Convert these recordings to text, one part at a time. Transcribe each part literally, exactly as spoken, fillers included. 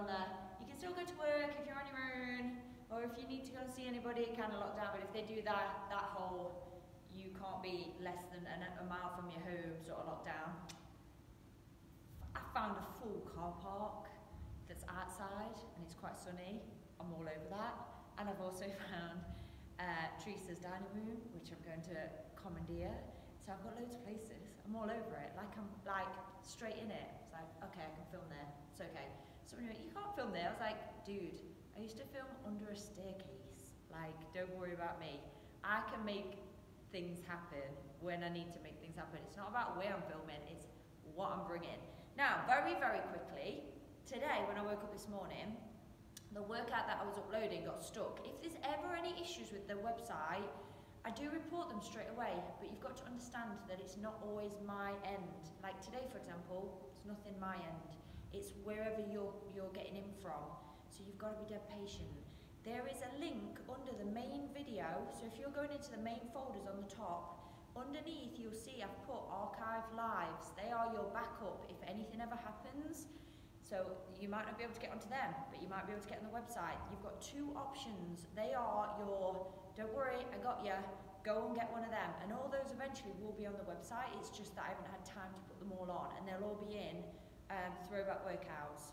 on there. You can still go to work if you're on your own, or if you need to go and see anybody, kind of lock down. But if they do that, that whole, you can't be less than a, a mile from your home sort of lockdown. I found a full car park that's outside and it's quite sunny. I'm all over that. And I've also found uh, Teresa's dining room, which I'm going to commandeer. So I've got loads of places. I'm all over it. Like I'm like straight in it. It's like, okay, I can film there. It's okay. Someone went, you can't film there. I was like, dude, I used to film under a staircase. Like, don't worry about me. I can make things happen when I need to make things happen. It's not about where I'm filming, it's what I'm bringing. Now, very, very quickly, today when I woke up this morning, the workout that I was uploading got stuck. If there's ever any issues with the website, I do report them straight away, but you've got to understand that it's not always my end. Like today, for example, it's nothing my end. It's wherever you're, you're getting in from. So you've got to be dead patient. There is a link under the main video, so if you're going into the main folders on the top, underneath you'll see I've put archive lives. They are your backup if anything ever happens. So you might not be able to get onto them, but you might be able to get on the website. You've got two options. They are your, don't worry, I got you, go and get one of them. And all those eventually will be on the website. It's just that I haven't had time to put them all on, and they'll all be in um, throwback workouts.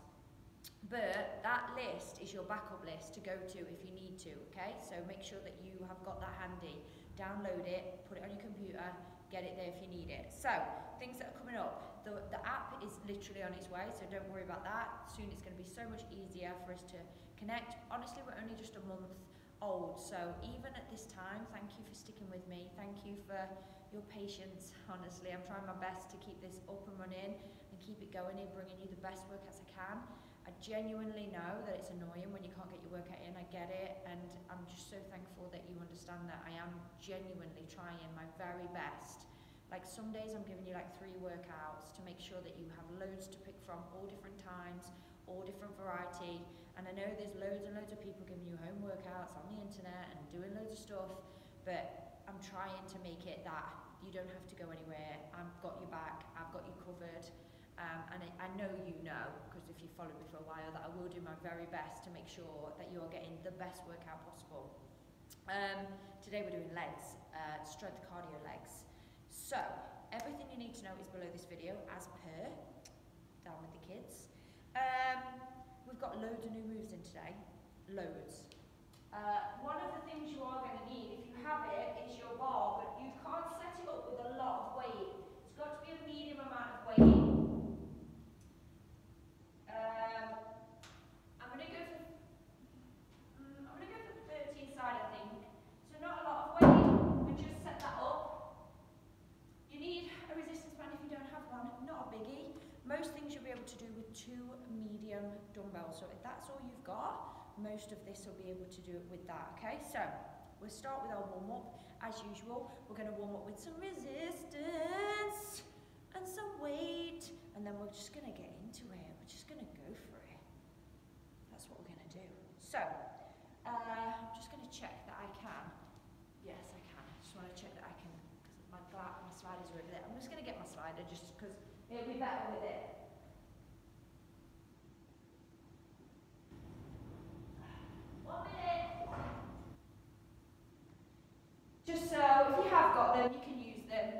But that list is your backup list to go to if you need to, okay? So make sure that you have got that handy. Download it, put it on your computer, get it there if you need it. So, things that are coming up. The, the app is literally on its way, so don't worry about that. Soon it's going to be so much easier for us to connect. Honestly, we're only just a month old, so even at this time, thank you for sticking with me. Thank you for your patience, honestly. I'm trying my best to keep this up and running and keep it going and bringing you the best workouts I can. I genuinely know that it's annoying when you can't get your workout in, I get it, and I'm just so thankful that you understand that. I am genuinely trying my very best. Like some days I'm giving you like three workouts to make sure that you have loads to pick from, all different times, all different variety, and I know there's loads and loads of people giving you home workouts on the internet and doing loads of stuff, but I'm trying to make it that you don't have to go anywhere. I've got your back, I've got you covered. Um, and I, I know you know, because if you followed me for a while, that I will do my very best to make sure that you are getting the best workout possible. Um, today we're doing legs, uh, strength cardio legs. So, everything you need to know is below this video, as per, down with the kids. Um, we've got loads of new moves in today, loads. Uh, one of the things you are going to need, if you have it, is your bar, but you can't set it up with a lot of weight. It's got to be a medium amount of weight. Um, I'm going to go for, um, I'm going to go for the thirteen side, I think. So not a lot of weight, and just set that up. You need a resistance band if you don't have one, not a biggie. Most things you'll be able to do with two medium dumbbells. So if that's all you've got, most of this will be able to do it with that, okay? So we'll start with our warm-up. As usual, we're going to warm up with some resistance and some weight, and then we're just going to get into it. We're just going to go for it. That's what we're going to do. So, uh, I'm just going to check that I can. Yes, I can. I just want to check that I can, because my, my sliders are over there. I'm just going to get my slider just because it'll be better with it. One minute. Just so, if you have got them, you can use them.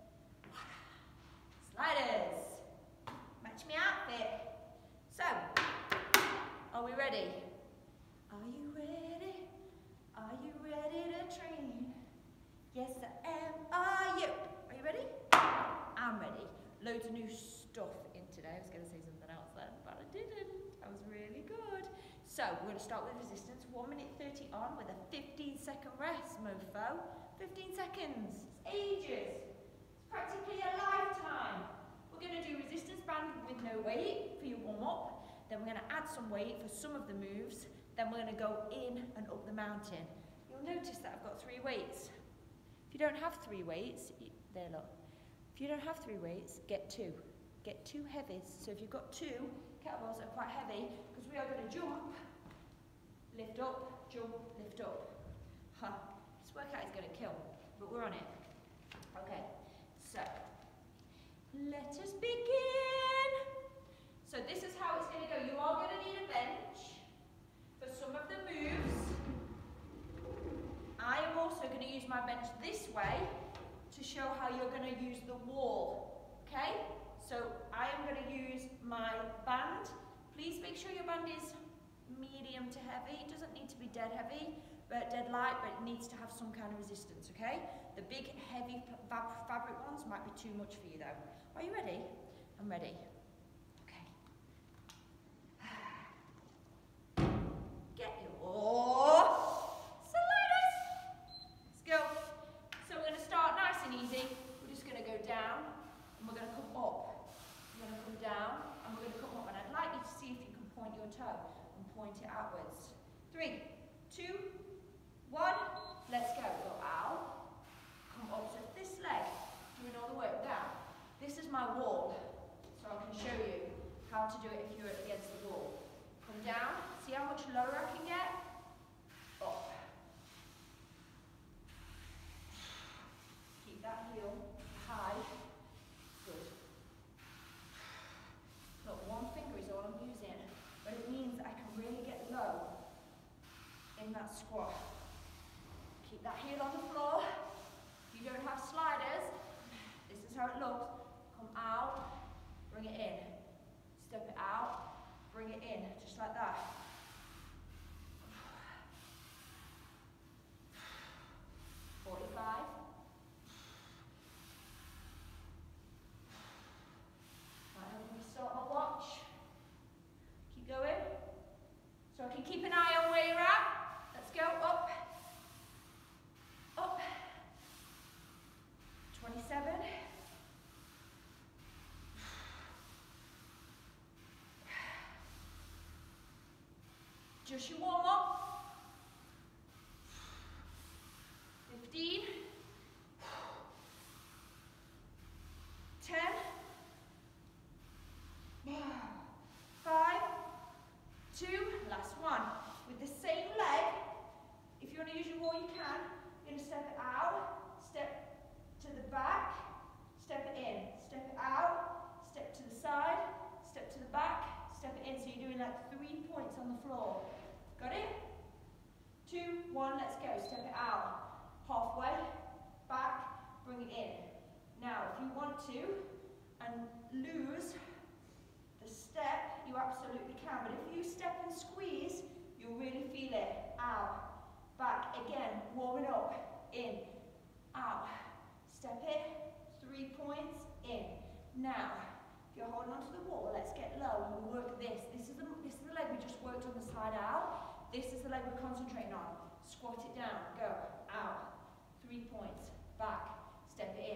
Sliders. Match my outfit. So, are we ready? Are you ready? Are you ready to train? Yes, I am. Are you? Are you ready? I'm ready. Loads of new stuff in today. I was going to say something else then, but I didn't. That was really good. So, we're going to start with resistance. one minute thirty on with a fifteen second rest, mofo. fifteen seconds. It's ages. It's practically a lifetime. We're going to do resistance band with no weight for your warm-up. Then we're going to add some weight for some of the moves. Then we're going to go in and up the mountain. You'll notice that I've got three weights. If you don't have three weights, there look. If you don't have three weights, get two. Get two heavies. So if you've got two kettlebells that are quite heavy, because we are going to jump, lift up, jump, lift up. Huh. This workout is going to kill, but we're on it. Okay, so let us begin. So this is how it's going to go. You are going to need a bench. also going to use my bench this way to show how you're going to use the wall, okay? So I am going to use my band. Please make sure your band is medium to heavy. It doesn't need to be dead heavy, but dead light, but it needs to have some kind of resistance, okay? The big, heavy fab fabric ones might be too much for you though. Are you ready? I'm ready. Okay. Get your sliders. Let's go. So we're going to start nice and easy. We're just going to go down and we're going to come up. We're going to come down and we're going to come up. And I'd like you to see if you can point your toe and point it outwards. Three, two, one. Let's go. Go out. Come up. So this leg, doing all the work down. This is my wall. So I can show you how to do it if you're against the wall. Come down. See how much lower I can get? Up. Keep that heel high. Good. Look, one finger is all I'm using, but it means I can really get low in that squat. Keep that heel on the floor. If you don't have sliders, this is how it looks. Come out, bring it in. Step it out, bring it in, just like that. forty-five. Right, let me start my watch. Keep going. So I can keep an eye on where you're at. Let's go, up. Up. twenty-seven. Just your warm up. fifteen. ten. five. two. Last one. With the same leg, if you want to use your wall, you can. You're going to step it out, step to the back, step it in, step it out, step to the side, step to the back, step it in. So you're doing like three points on the floor. Got it? Two, one, let's go. Step it out. Halfway, back, bring it in. Now, if you want to, and lose the step, you absolutely can. But if you step and squeeze, you'll really feel it. Out, back, again, warming up, in, out. Step it, three points, in. Now, if you're holding onto the wall, let's get low and we work this. This is the, this is the leg we just worked on the side out. This is the leg we're concentrating on. Squat it down, go, out, three points, back, step it in.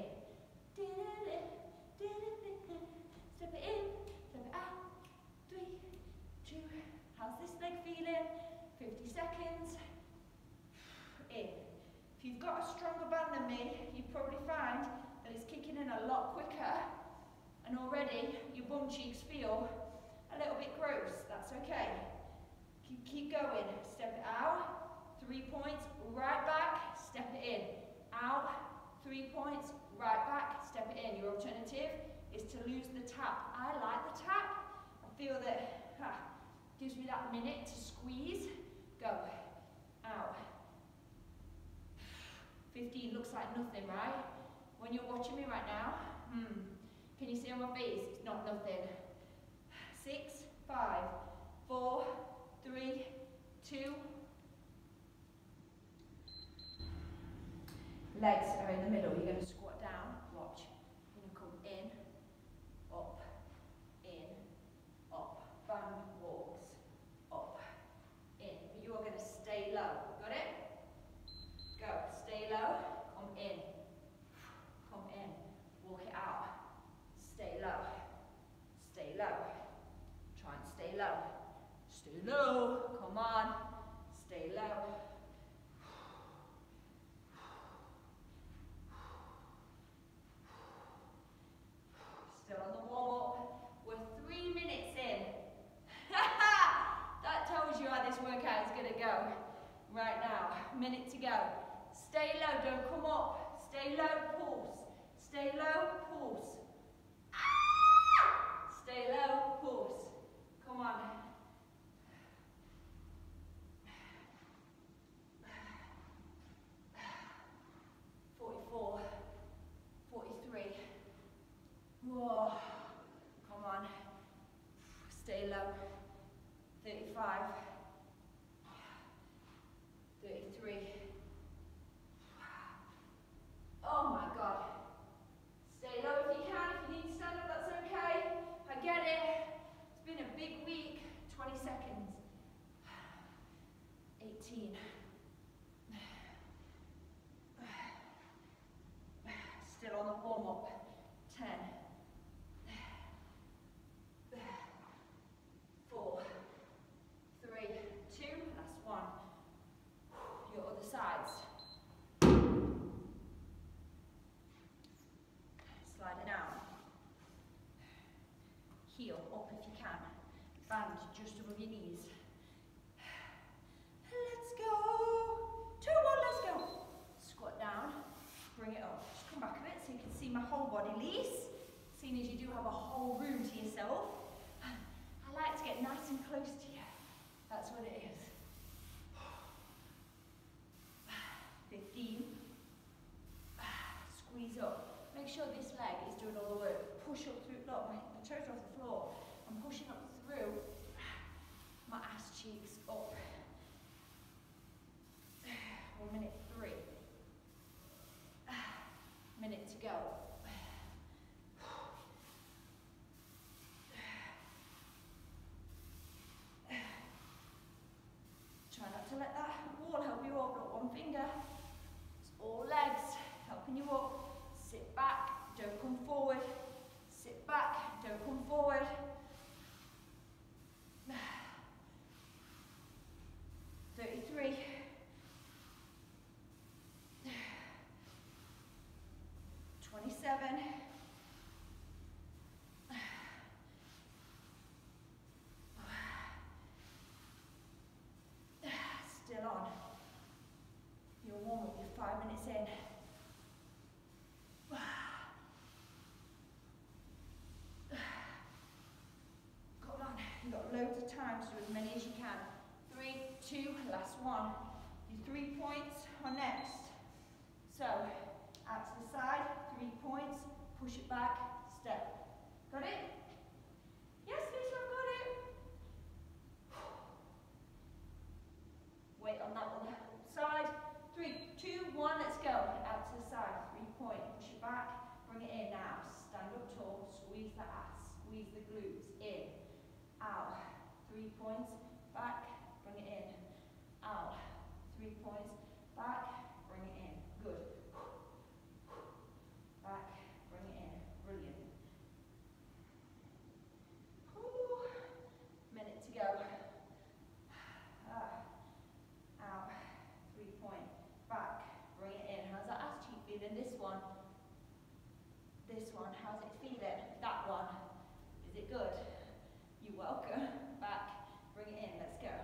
Step it in, step it out, three, two, how's this leg feeling? fifty seconds, in. If you've got a stronger band than me, you probably find that it's kicking in a lot quicker and already your bum cheeks feel a little bit gross. That's okay. Keep, keep going. Step it out, three points, right back, step it in. Out, three points, right back, step it in. Your alternative is to lose the tap. I like the tap. I feel that ah, gives me that minute to squeeze. Go. Out. fifteen looks like nothing, right? When you're watching me right now, hmm, can you see on my face? It's not nothing. Six, five, four, three, two. Legs are in the middle. You're going to squat down. Watch. You're going to come in, up, in, up. Band walks, up, in. But you are going to stay low. Got it? Go. Stay low. Come in. Come in. Walk it out. Stay low. Stay low. Try and stay low. Stay low. Come on. Stay low. Still on the wall. We're three minutes in. That tells you how this workout is going to go. Right now. Minute to go. Stay low. Don't come up. Stay low. Pulse. Stay low. Pulse. Ah! Stay low. Pulse. Come on. up if you can. Band just above your knees. Let's go. Two, one, let's go. Squat down, bring it up. Just come back a bit so you can see my whole body release. Seeing as you do have a whole room to yourself, I like to get nice and close to you. That's what it is. fifteen. Squeeze up. Make sure this leg is doing all the work. Push up through, look, my, my toes are off the floor. I'm pushing up through my ass cheeks up. One minute three. Minute to go. Try not to let that wall help you up. Not one finger. It's all legs helping you up. Sit back. Don't come forward. Sit back. Don't come forward. thirty-three. twenty-seven. Still on. You're warm up, you're five minutes in. Go on, you've got loads of time to do as many as you can. Three, two, last one. Your three points are next. So, out to the side, three points, push it back, step. Got it? Yes, Lisa, I've got it. Wait on that one. Side, three, two, one, let's go. Out to the side, three point, push it back, bring it in now. Stand up tall, squeeze the ass, squeeze the glutes, in, out. Three points, back, bring it in, out. Three points, back, bring it in. Good. Back, bring it in. Brilliant. Ooh. Minute to go. Ah. Out. Three point. Back, bring it in. How's that ass cheek feeling? This one. This one. How's it feeling? That one. Is it good? You're welcome. Back, bring it in. Let's go.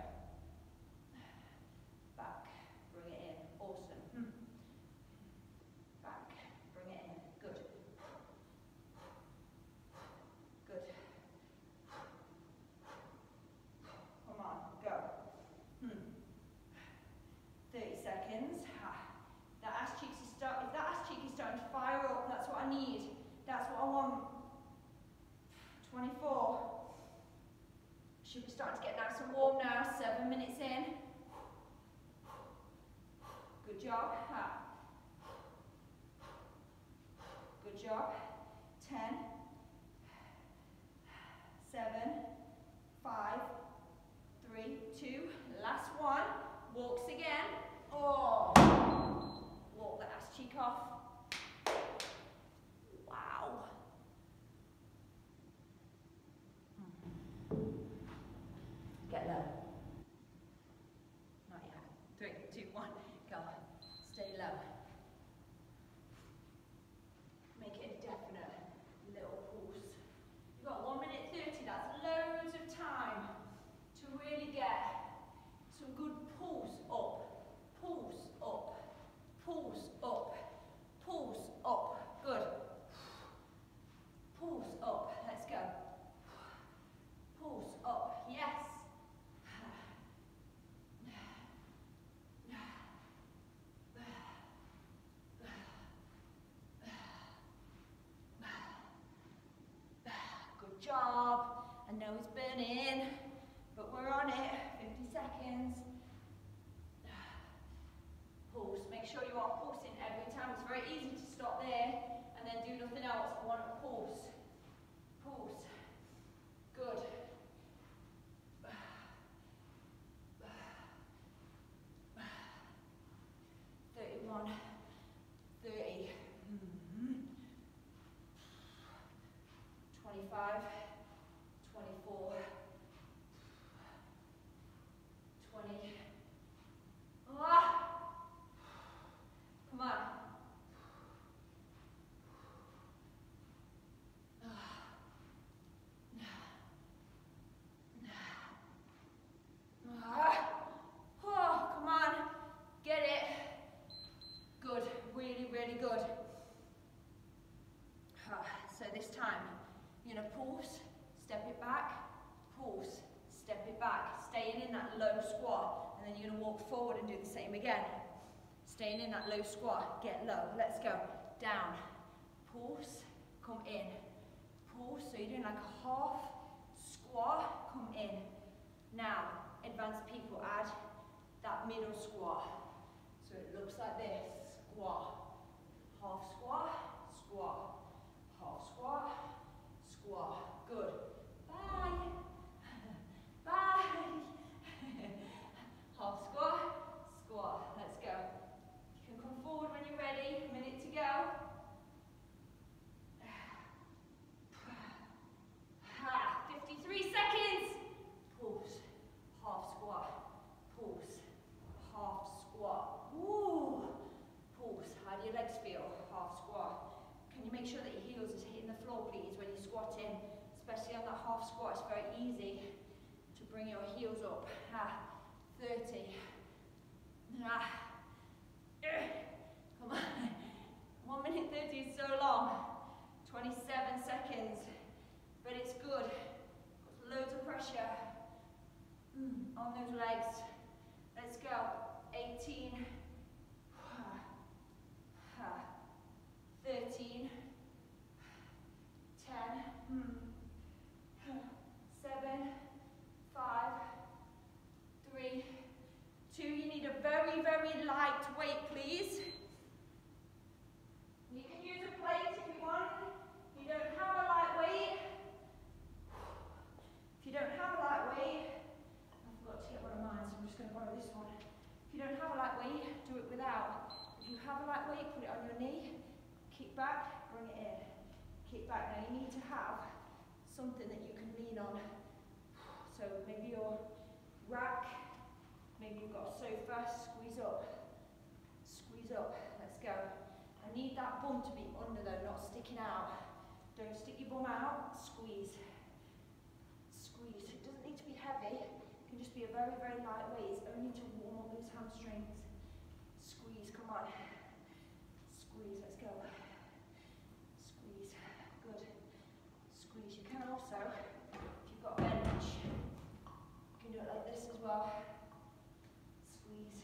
Back, bring it in. Awesome. Hmm. Back, bring it in. Good. Good. Come on, go. Hmm. thirty seconds. That ass cheek is start. If that ass cheek is starting to fire up, that's what I need. That's what I want. twenty-four. Should be starting to get nice and warm now. Seven minutes in. Good job. Ha. Good job. Ten. Seven. Five. Three. Two. Last one. Walks again. Oh. Walk the ass cheek off. Wow. Get low. Not yet. Three, two, one, go. Stay low. Make it a definite little pulse. You've got one minute thirty, that's loads of time to really get some good pulse up, pulse up, pulse up, pulse up. Good. Pulse up. Let's go. Pulse up. Yes. Good job. I know it's burning, but we're on it. fifty seconds. Pulse. Make sure you are pulsing every time. It's very easy to stop there and then do nothing else. I want to pulse. Pulse. Good. thirty-one. thirty. Mm-hmm. twenty-five. twenty-four. twenty. Ah. you're going to pulse, step it back, pulse, step it back, staying in that low squat, and then you're going to walk forward and do the same again. Staying in that low squat, get low, let's go, down, pulse, come in, pulse, so you're doing like a half squat, come in. Now, advanced people add that middle squat, so it looks like this, squat, half squat, squat, half squat, squat, good, bye, bye, half squat, squat, let's go. You can come forward when you're ready, a minute to go. fifty-three seconds, pulse, half squat, pulse, half squat, woo, pulse, how do your legs feel, half squat. Can you make sure that your heels is hitting the floor please when you're squatting, especially on that half squat, it's very easy to bring your heels up. Ah, thirty, ah, come on, one minute thirty is so long, twenty-seven seconds, but it's good, puts loads of pressure mm, on those legs. Let's go, eighteen, thirteen, ten, seven, five, three, two, you need a very, very light weight, please. You can use a plate if you want. You don't have a light weight. If you don't have a light weight, I forgot to get one of mine, so I'm just going to borrow this one. If you don't have a light weight, do it without. If you have a light weight, put it on your knee, kick back, bring it in. Kick back. Now you need to have something that you can lean on. So maybe your rack, maybe you've got a sofa, squeeze up, squeeze up, let's go. I need that bum to be under though, not sticking out. Don't stick your bum out, squeeze, squeeze. It doesn't need to be heavy, it can just be a very, very light weight. It's only to warm up those hamstrings. Squeeze, come on. Squeeze, let's go. Squeeze, good. Squeeze, you can also, if you've got a bench, you can do it like this as well. Squeeze.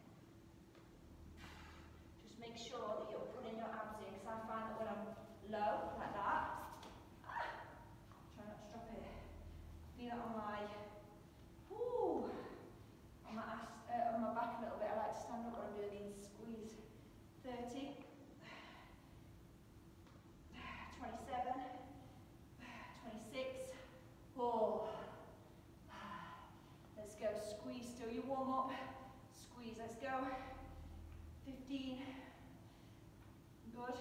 Just make sure that you're putting your abs in, because I find that when I'm low, like that, try not to drop it. Feel it on my, whoo, on my, ass, uh, on my back a little bit. I like to stand up when I'm doing these. Squeeze. thirty, twenty-seven, twenty-six, oh. Let's go, squeeze till you warm up, squeeze, let's go, fifteen, good,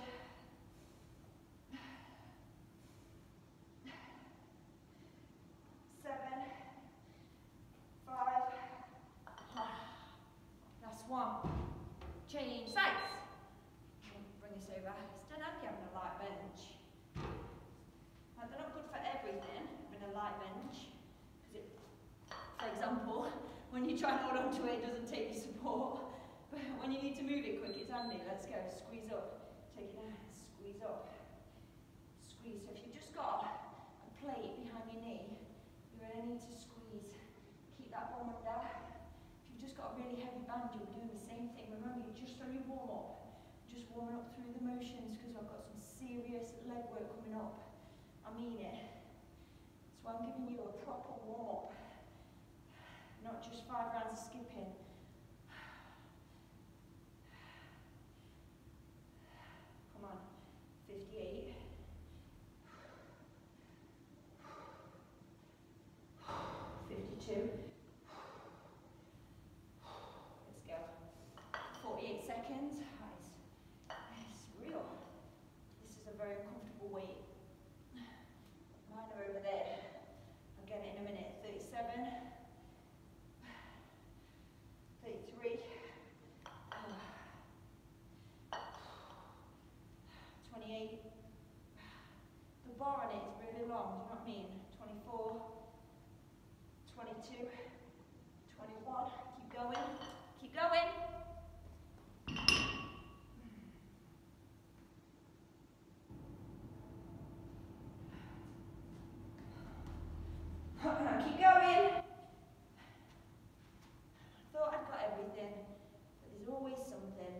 seven, five, last one, change sides, bring this over, stand up, you're having a light bench. Now they're not good for everything, having a light bench, because it, for example, when you try and hold on to it, it doesn't take your support, but when you need to move it quick, it's handy. Let's go, squeeze up, take it down, squeeze up, squeeze. So if you've just got a plate behind your knee, you're going to need to squeeze, keep that bum under. If you've just got a really heavy band, you'll be doing the same thing. Remember, you're just on your warm up, just warming up through the motions, because I've got some serious leg work coming up. I mean it. So I'm giving you a proper warm up, not just five rounds of skipping. Come on, fifty-eight. fifty-two. Let's go. forty-eight seconds. It's real. This is a very uncomfortable weight. Mine are over there. I'll get it in a minute. thirty-seven.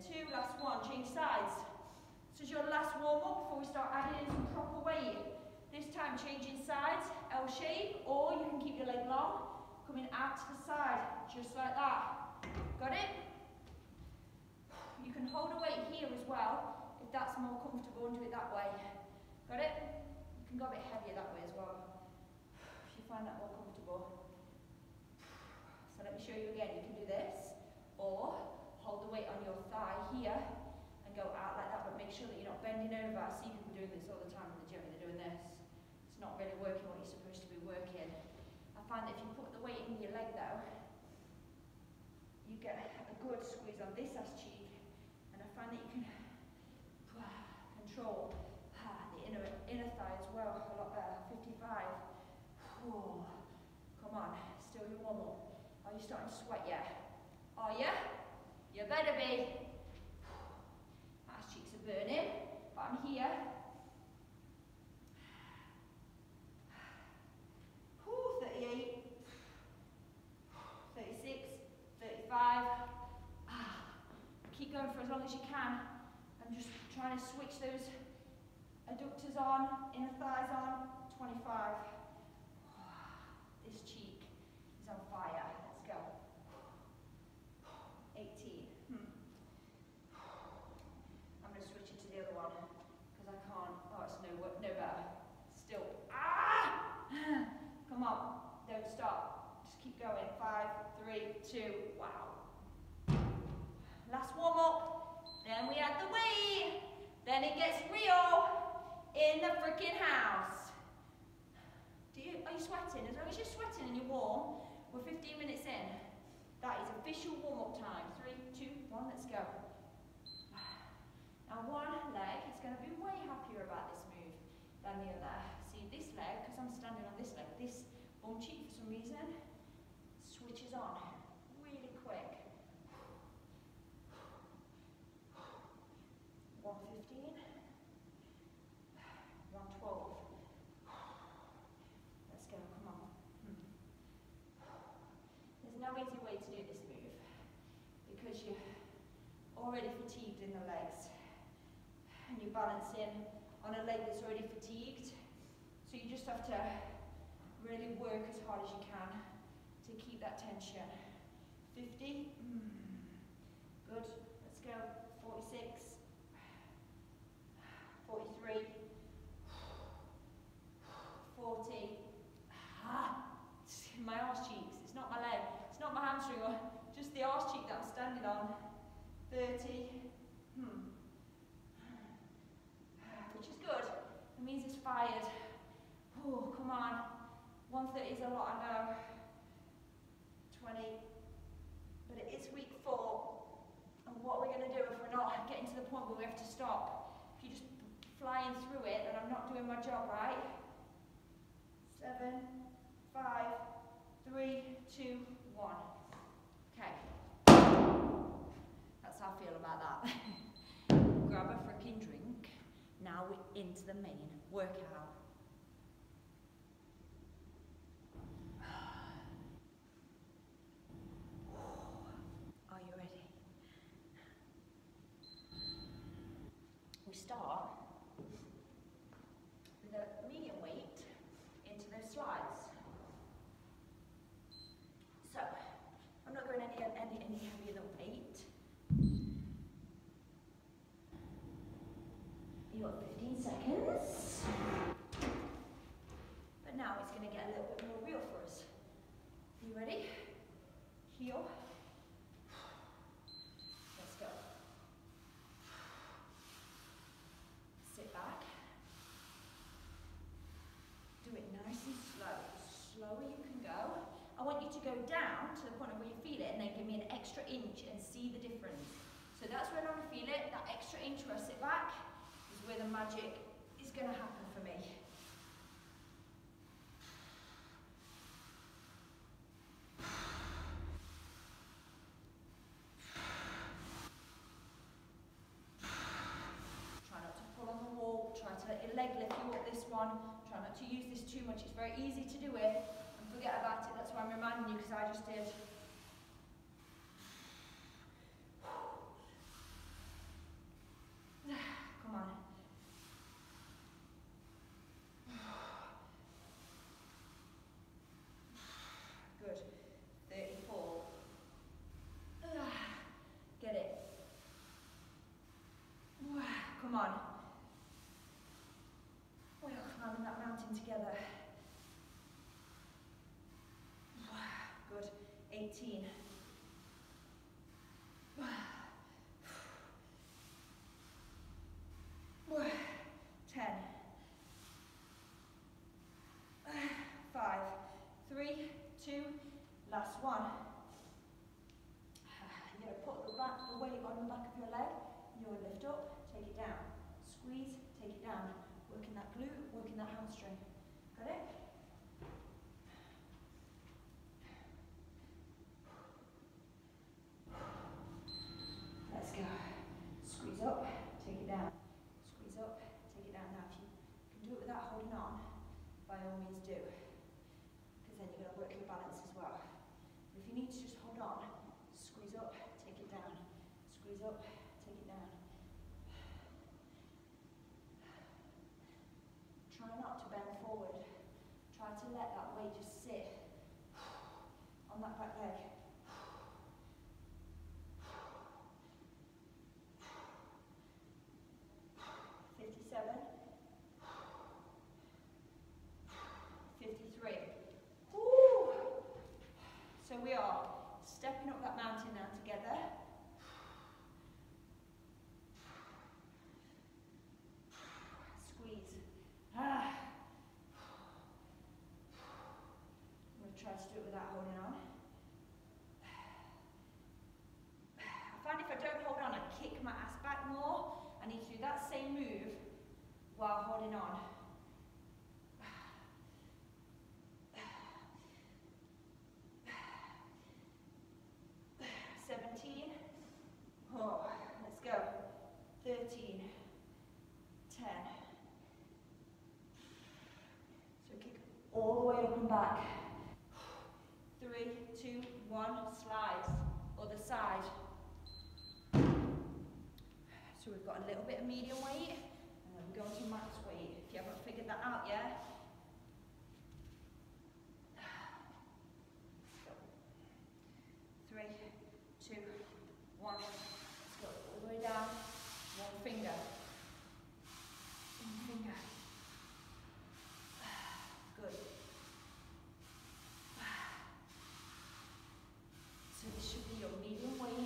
two, last one, change sides. This is your last warm up before we start adding in some proper weight. This time changing sides, L shape, or you can keep your leg long, coming out to the side, just like that. Got it? You can hold a weight here as well, if that's more comfortable, and do it that way. Got it? You can go a bit heavier that way as well, if you find that more comfortable. So let me show you again. You can do this, or hold the weight on your thigh here, and go out like that, but make sure that you're not bending over. I see people doing this all the time in the gym, they're doing this. It's not really working what you're supposed to be working. I find that if you put the weight in your leg though, you get a good squeeze on this ass cheek, and I find that you can control the inner, inner thigh as well a lot better. fifty-five. Ooh. Come on, still your warm up. Are you starting to sweat yet? Are you? You better be. Ass cheeks are burning, but I'm here. Ooh, thirty-eight, thirty-six, thirty-five. Ah, keep going for as long as you can. I'm just trying to switch those adductors on, inner thighs on. twenty-five. This cheek is on fire. Let's go. eighteen. Hmm. I'm going to switch it to the other one because I can't. Oh, it's no, no better. Still. Ah! Come on. Don't stop. Just keep going. Five, three, two. Wow. Last warm up. Then we add the weight. Then it gets real in the freaking house. Do you, are you sweating? As long as you're sweating and you're warm, we're fifteen minutes in. That is official warm-up time. Three, two, one, let's go. Now one leg is going to be way happier about this move than the other. See, this leg, because I'm standing on this leg, this bum cheek for some reason switches on really quick. one fifteen. one twelve. Let's go, come on. Hmm. There's no easy way to do this move because you're already fatigued in the legs and you're balancing on a leg that's already fatigued. So you just have to really work as hard as you can to keep that tension. fifty. Mm. Good. Let's go. forty-six. forty-three. forty. Ah, my arse cheeks. It's not my leg. It's not my hamstring. Or just the arse cheek that I'm standing on. thirty. Hmm. Which is good. It means it's fired. Oh, come on. one thirty is a lot, I know. twenty. But it is week four. And what are we going to do if we're not getting to the point where we have to stop? If you're just flying through it, then I'm not doing my job right. Seven, five, three, two, one. Okay. That's how I feel about that. Grab a freaking drink. Now we're into the main workout. Are you ready? We start with a medium weight into those slides. So, I'm not going any, any, any heavier than eight. You got fifteen seconds. But now it's going to get a little bit more real for us. You ready? Heel. Let's go. Sit back. Do it nice and slow. The slower you can go. I want you to go down to the point of where you feel it and then give me an extra inch and see the difference. So that's where I feel it. That extra inch where I sit back is where the magic is going to happen for me. Try not to pull on the wall. Try to let your leg lift you up this one. Try not to use this too much. It's very easy to do it. And forget about it. That's why I'm reminding you because I just did. come on. We're climbing that mountain together. Good. eighteen. ten. Five, three, two, last one. You're going to put the, back, the weight on the back of your leg. You'll lift up, take it down. Squeeze, take it down. Working that glute, working that hamstring. Got it? Let's go. Squeeze up, take it down. Squeeze up, take it down. Now if you can do it without holding on, by all means do. Because then you're going to work your balance as well. But if you need to just hold on, squeeze up, take it down. Squeeze up, take it down. Try not to bend forward. Try to let that weight just sit on that back leg. fifty-seven. fifty-three. Woo! So we are stepping up that mountain now together. Squeeze. Ah. I'm going to try to do it without holding on. I find if I don't hold on, I kick my ass back more. I need to do that same move while holding on. seventeen. Oh, let's go. thirteen. ten. So kick all the way up and back. Three, two, one, slides. Other side. So we've got a little bit of medium weight, and then we're going to max weight. If you haven't figured that out yet. Three, two, one. Let's go all the way down. One finger. One finger. Good. So this should be your medium weight.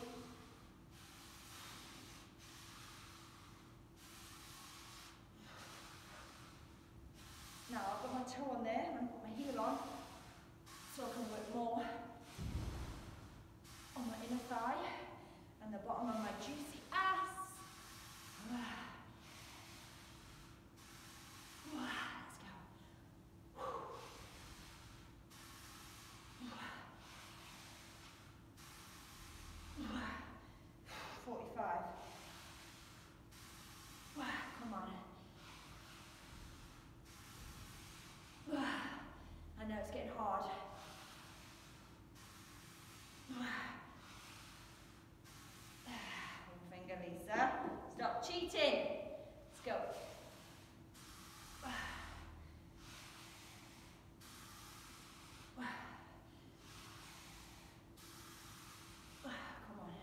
Now I've got my toe on there, I'm going to put my heel on so I can work more on my inner thigh and the bottom of my juicy ass. Let's go. forty-five. Come on. I know it's getting hard. One finger, Lisa. Stop cheating. Let's go. Come on.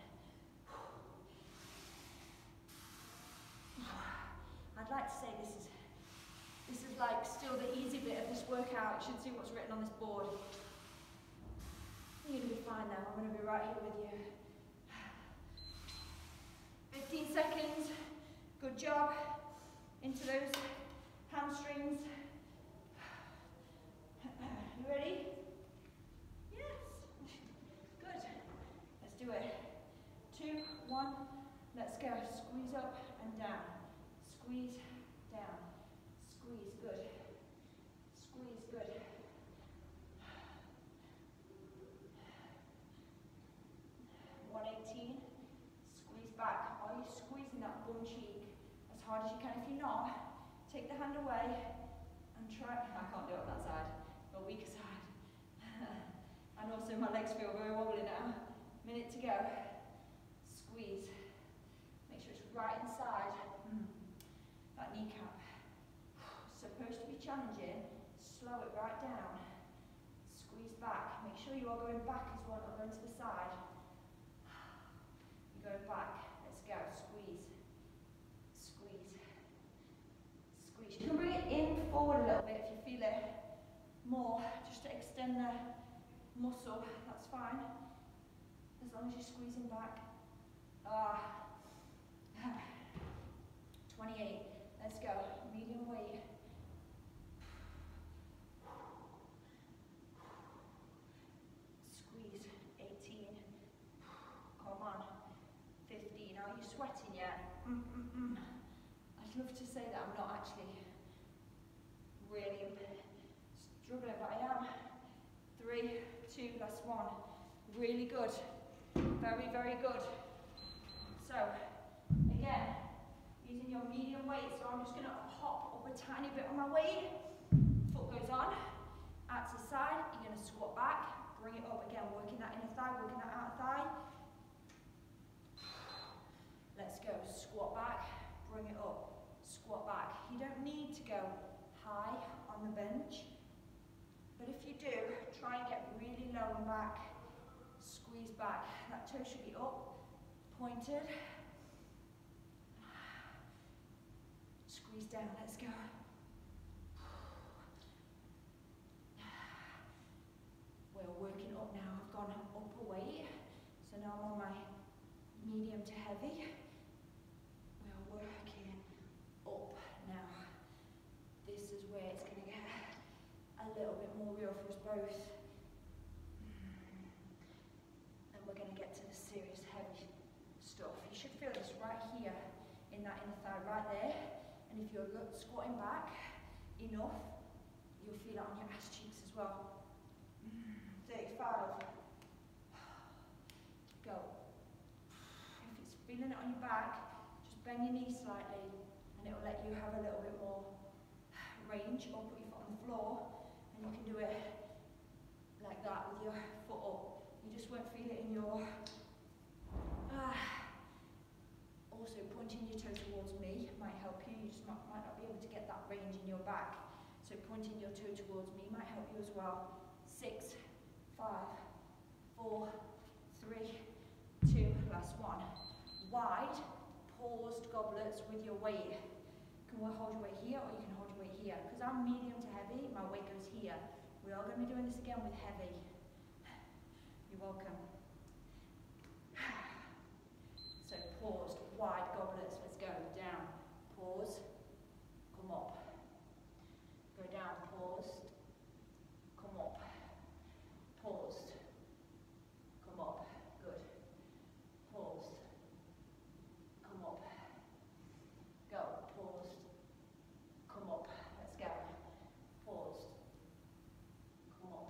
I'd like to say this is This is like still the easy bit of this workout. You should see what's written on this board. You're going to be fine now. I'm going to be right here with you. fifteen seconds. Good job. Into those hamstrings. You ready? Yes. Good. Let's do it. Two, one. Let's go. Squeeze up and down. Squeeze down. Squeeze, good. Squeeze, good. one eighteen. Squeeze back. Are you squeezing that bum cheek as hard as you can? If you're not, take the hand away and try. I can't do it on that side. The weaker side. And also my legs feel very wobbly now. Minute to go. Squeeze. Make sure it's right inside. Mm. That kneecap. Supposed to be challenging, slow it right down, squeeze back, make sure you are going back as well, not going to the side. You're going back, let's go, squeeze, squeeze. more, just to extend the muscle, that's fine. As long as you're squeezing back. Ah. twenty-eight, let's go, medium weight. Squeeze, eighteen. Come on, fifteen. Are you sweating yet? Mm -mm -mm. I'd love to say that I'm not actually really struggling, but I am. Three, two, last one. Really good. Very, very good. So, again, using your medium weight, so I'm just going to hop up a tiny bit on my weight. Foot goes on, out to the side, you're going to squat back, bring it up again, working that inner thigh, working that outer thigh. Let's go, squat back, bring it up, squat back. You don't need to go high on the bench, but if you do, try and get really low and back, squeeze back. That toe should be up, pointed. Squeeze down, let's go. We're working up now, I've gone up a weight, so now I'm on my medium to heavy. We're working up now. This is where it's going to get a little bit more real for us both. And we're going to get to the serious heavy stuff. You should feel this right here in that inner thigh, right there. And if you're squatting back enough, you'll feel it on your ass cheeks as well. thirty-five. Go. If it's feeling it on your back, just bend your knees slightly and it will let you have a little bit more range, or put your foot on the floor and you can do it like that with your foot up. You just won't feel it in your... Ah. Also, pointing your toe towards me might help you. You just might, might not be able to get that range in your back. So pointing your toe towards me might help you as well. Six, five, four, three, two, last one. Wide, paused goblets with your weight. You can hold your weight here or you can hold your weight here. Because I'm medium to heavy, my weight goes here. We are going to be doing this again with heavy. You're welcome. So paused, wide goblets, let's go, down, pause, come up, go down, paused, come up, paused, come up, good, paused, come up, go, paused, come up, let's go, paused, come up,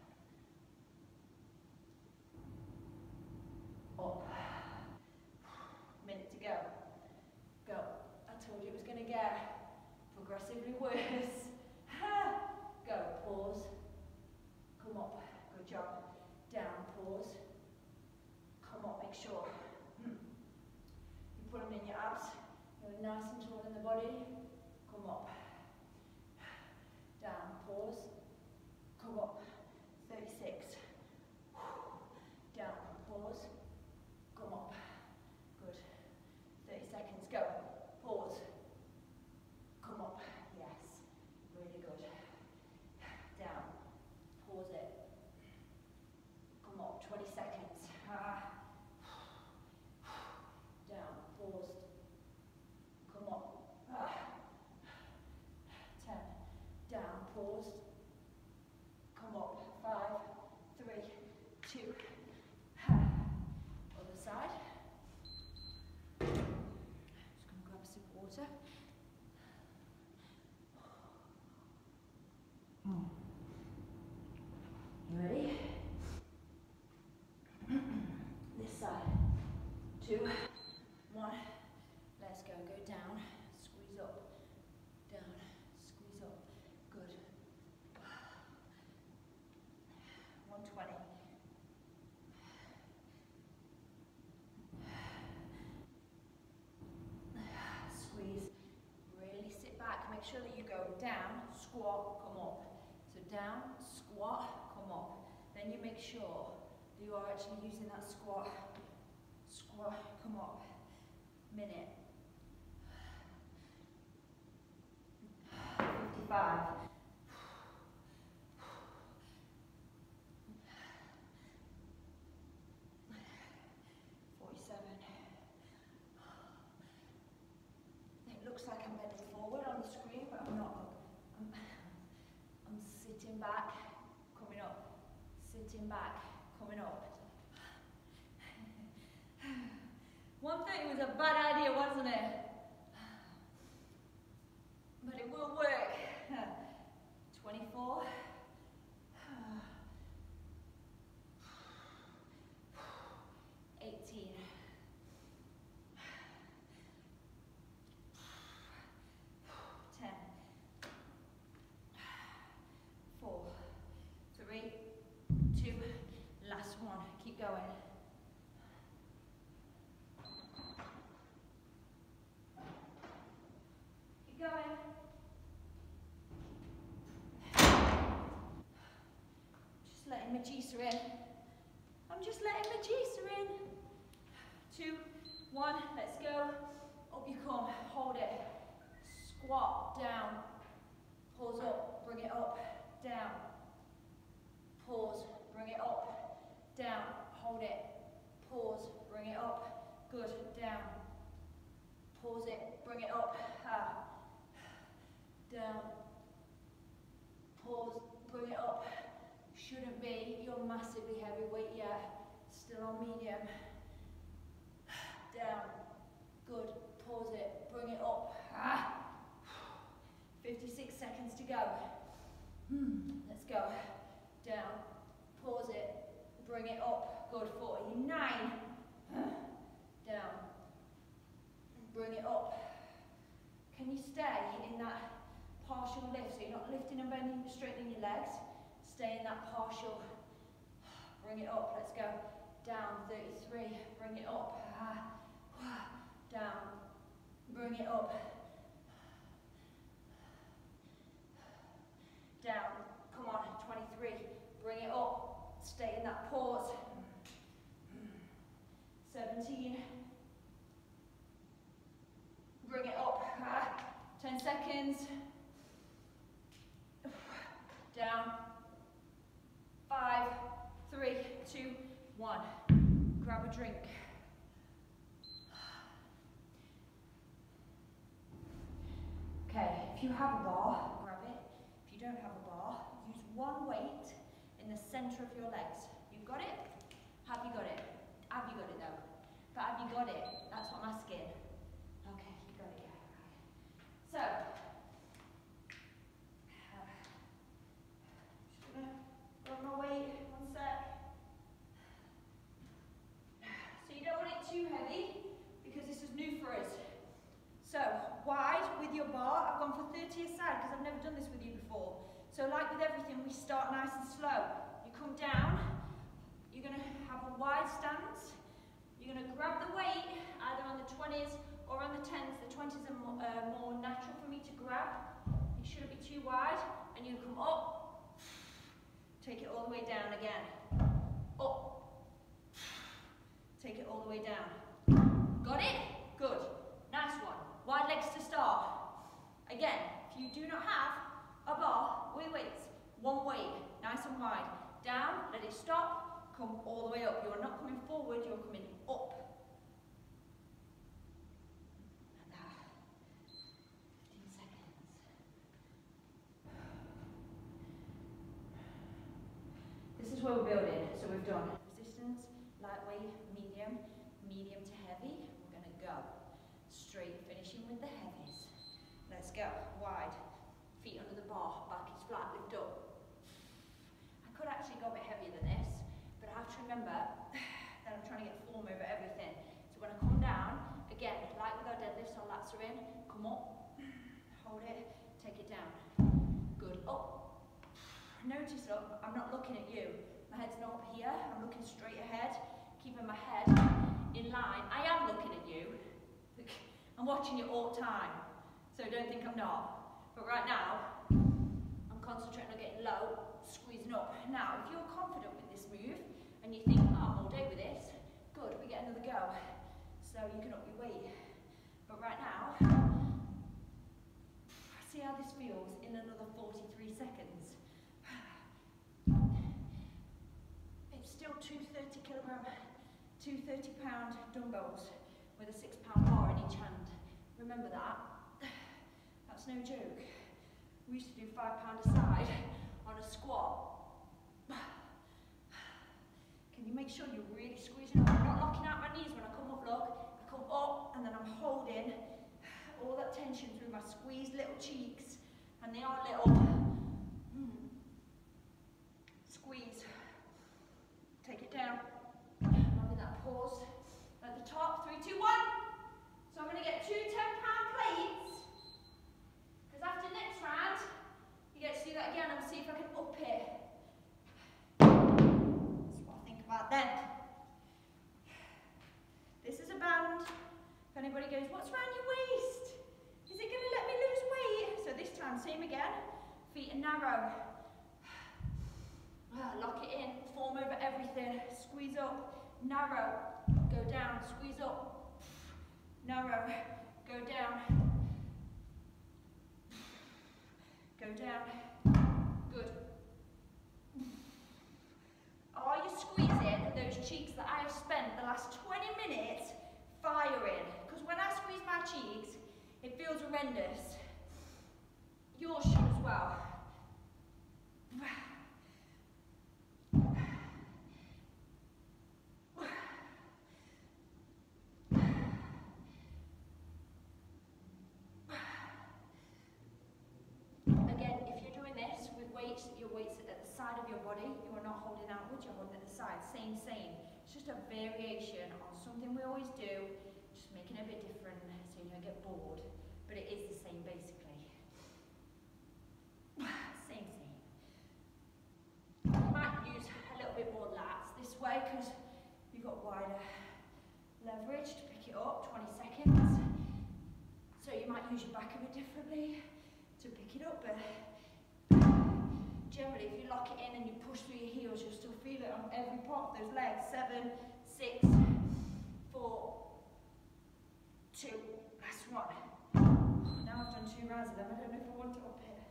up. Minute to go. Go. I told you it was going to get progressively worse. Go. Pause. Come up. Good job. Down. Pause. Come up. Make sure you're pulling in your abs. You're nice and tall in the body. Come up. Down. Pause. Come up. thirty-six. Down. Pause. Come up. Good. thirty seconds. Go. Pause. Come up. Yes. Really good. Down. Pause it. Come up. twenty seconds. Ah. Down. Paused. Come up. Ah. ten. Down. Paused. Come up. five, three, two. Other side. Just going to grab a sip of water. Mm. You ready? This side. Two, one. Let's go. Go down. Squeeze up. Down. Squeeze up. Good. one twenty. Squeeze. Really sit back. Make sure that you go down, squat, come up. So down, squat, come up. Then you make sure that you are actually using that squat, squat, come up. Minute. fifty-five. sitting back, coming up. one thirty was a bad idea, wasn't it? But it will work. twenty-four. eighteen. ten. four. three. two. Last one. Keep going. Keep going. Just letting my G-ser in. I'm just letting my G-ser in. Two, one, let's go. Up you come, hold it. Squat, down. Pause up, bring it up, down. Pause, bring it up, down. Hold it. Pause, bring it up. Good, down. Pause it, bring it up. Ah. Down. Pause, bring it up. Shouldn't be, you're massively heavyweight yet. Still on medium. Down. Good. Pause it. Bring it up. Ah. fifty-six seconds to go. Let's go. Down. Pause it. Bring it up. Good. forty-nine. Down. Bring it up. Can you stay in that partial lift? So you're not lifting and bending, straightening your legs. Stay in that partial. Bring it up. Let's go. Down. thirty-three. Bring it up. Down. Bring it up. Down. Come on. twenty-three. Bring it up. Stay in that pause. seventeen. Bring it up. ten seconds. Down. Five, three, two, one. Grab a drink. Okay, if you have a bar, grab it. If you don't have a bar, use one weight in the centre of your legs. You've got it? Have you got it? Have you got it though? But have you got it? That's what I'm asking. Okay, you got it, yeah. So, uh, just gonna grab my weight, one sec. So you don't want it too heavy because this is new for us. So, wide with your bar. I've gone for thirty a side because I've never done this with you before. So like with everything, we start nice and slow. You come down, you're going to have a wide stance. You're going to grab the weight either on the twenties or on the tens. The twenties are more, uh, more natural for me to grab. It shouldn't be too wide. And you come up, take it all the way down again. Up, take it all the way down. Got it? Good. Nice one. Wide legs to start. Again, if you do not have a bar with weights, one weight, nice and wide. Down, let it stop, come all the way up. You are not coming forward, you're coming up. And that. fifteen seconds. This is where we're building. So we've done resistance, lightweight, medium, medium to heavy. We're going to go straight, finishing with the heavies. Let's go. Wide. Feet under the bar. Back is flat. Lift up. I could actually go a bit heavier than this, but I have to remember that I'm trying to get form over everything. So when I come down, again, like with our deadlifts, our lats are in. Come up. Hold it. Take it down. Good. Up. Notice up. I'm not looking at you. My head's not up here. I'm looking straight ahead. Keeping my head in line. I am looking at you. I'm watching you all the time, so don't think I'm not. But right now, I'm concentrating on getting low, squeezing up. Now, if you're confident with this move, and you think, oh, I'm all day with this, good, we get another go. So you can up your weight. But right now, see how this feels in another forty-three seconds. It's still two thirty kilogram, two thirty pound dumbbells with a six pound bar in each hand. Remember that? That's no joke. We used to do five pound a side on a squat. Can you make sure you're really squeezing up? I'm not locking out my knees when I come up, look. I come up and then I'm holding all that tension through my squeezed little cheeks. And they are little. Mm. Squeeze. Take it down. Having that pause at the top. Three, two, one. So I'm going to get two ten pound plates. Because after next round, you get to do that again and see if I can up it. That's what I think about then. This is a band. If anybody goes, what's around your waist? Is it going to let me lose weight? So this time, same again. Feet are narrow. Lock it in. Form over everything. Squeeze up. Narrow. Go down. Squeeze up. Narrow. Go down. Go down. Good. Are you squeezing those cheeks that I have spent the last twenty minutes firing? Because when I squeeze my cheeks, it feels horrendous. Yours should as well. Again, if you're doing this with weights, your weights at the side of your body, you are not holding outwards, you're holding at the side. Same, same. It's just a variation on something we always do, just making it a bit different so you don't get bored. But it is the same basically. Same, same. You might use a little bit more lats this way because you've got wider leverage to pick it up, twenty seconds. So you might use your back a bit differently to pick it up, but generally if you lock it in and you push through your heels, you'll still feel it on every part of those legs. Seven, six, four, two, last one. Now I've done two rounds of them, I don't know if I want to up it.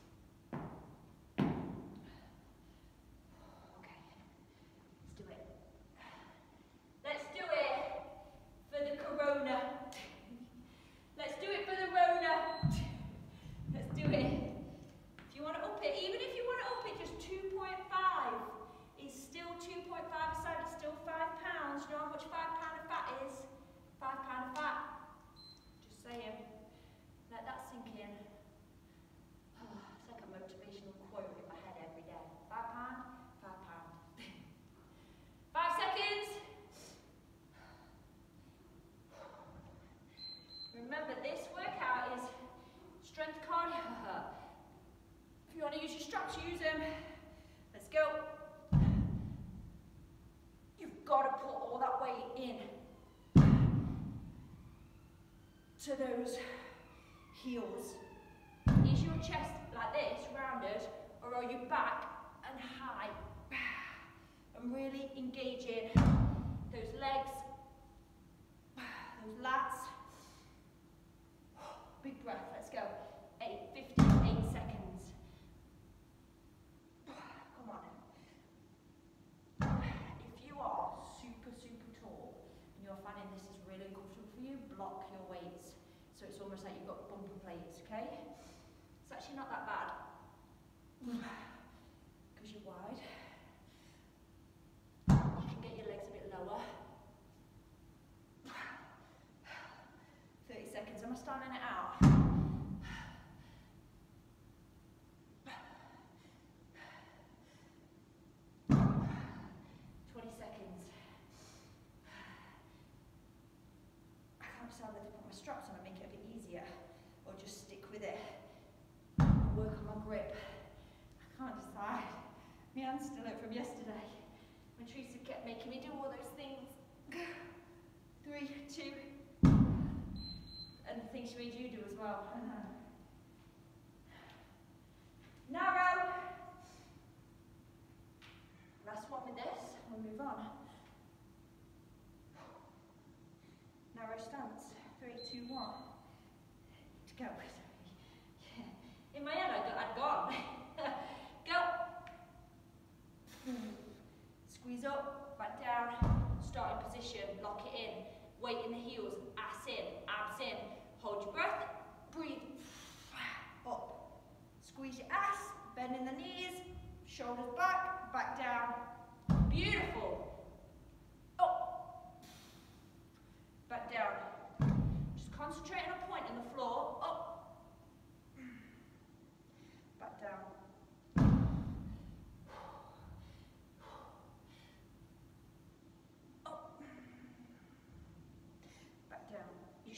Okay, let's do it. Let's do it for the corona. Let's do it for the Rona. Let's do it. If you want to up it, even if you want to up it just two point five, it's still two point five aside, it's still five pounds. You know how much five pound of fat is? Five pound of fat. Just saying. Let that sink in. Oh, it's like a motivational quote in my head every day. Five pound, five pound. Five seconds. Remember, this workout is strength cardio. If you want to use your straps, use them. Let's go. You've got to put all that weight in to those heels. Is your chest like this, rounded, or are you back and high? And really engaging those legs, those lats. Big breath, let's go. Eight, fifteen, eight seconds. Come on. If you are super, super tall and you're finding this is really uncomfortable for you, block your weights. So it's almost like you've got bumper plates, okay? It's actually not that bad. Because you're wide. You can get your legs a bit lower. thirty seconds, am I starting it out? twenty seconds. I can't decide whether to put my straps on and make it a bit easier, or just stick with it and work on my grip. I can't decide. My hand's still out from yesterday when Teresa kept making me do all those things. Three, two, and the things she made you do as well. Uh-huh. Narrow. Last one with this, we'll move on. Narrow stance. Three, two, one. To go. Yeah. In my head, I'd, I'd gone. Go. Squeeze up, back down, starting position, lock it in. Weight in the heels, ass in, abs in. Hold your breath, breathe, up. Squeeze your ass, bend in the knees, shoulders back, back down. Beautiful.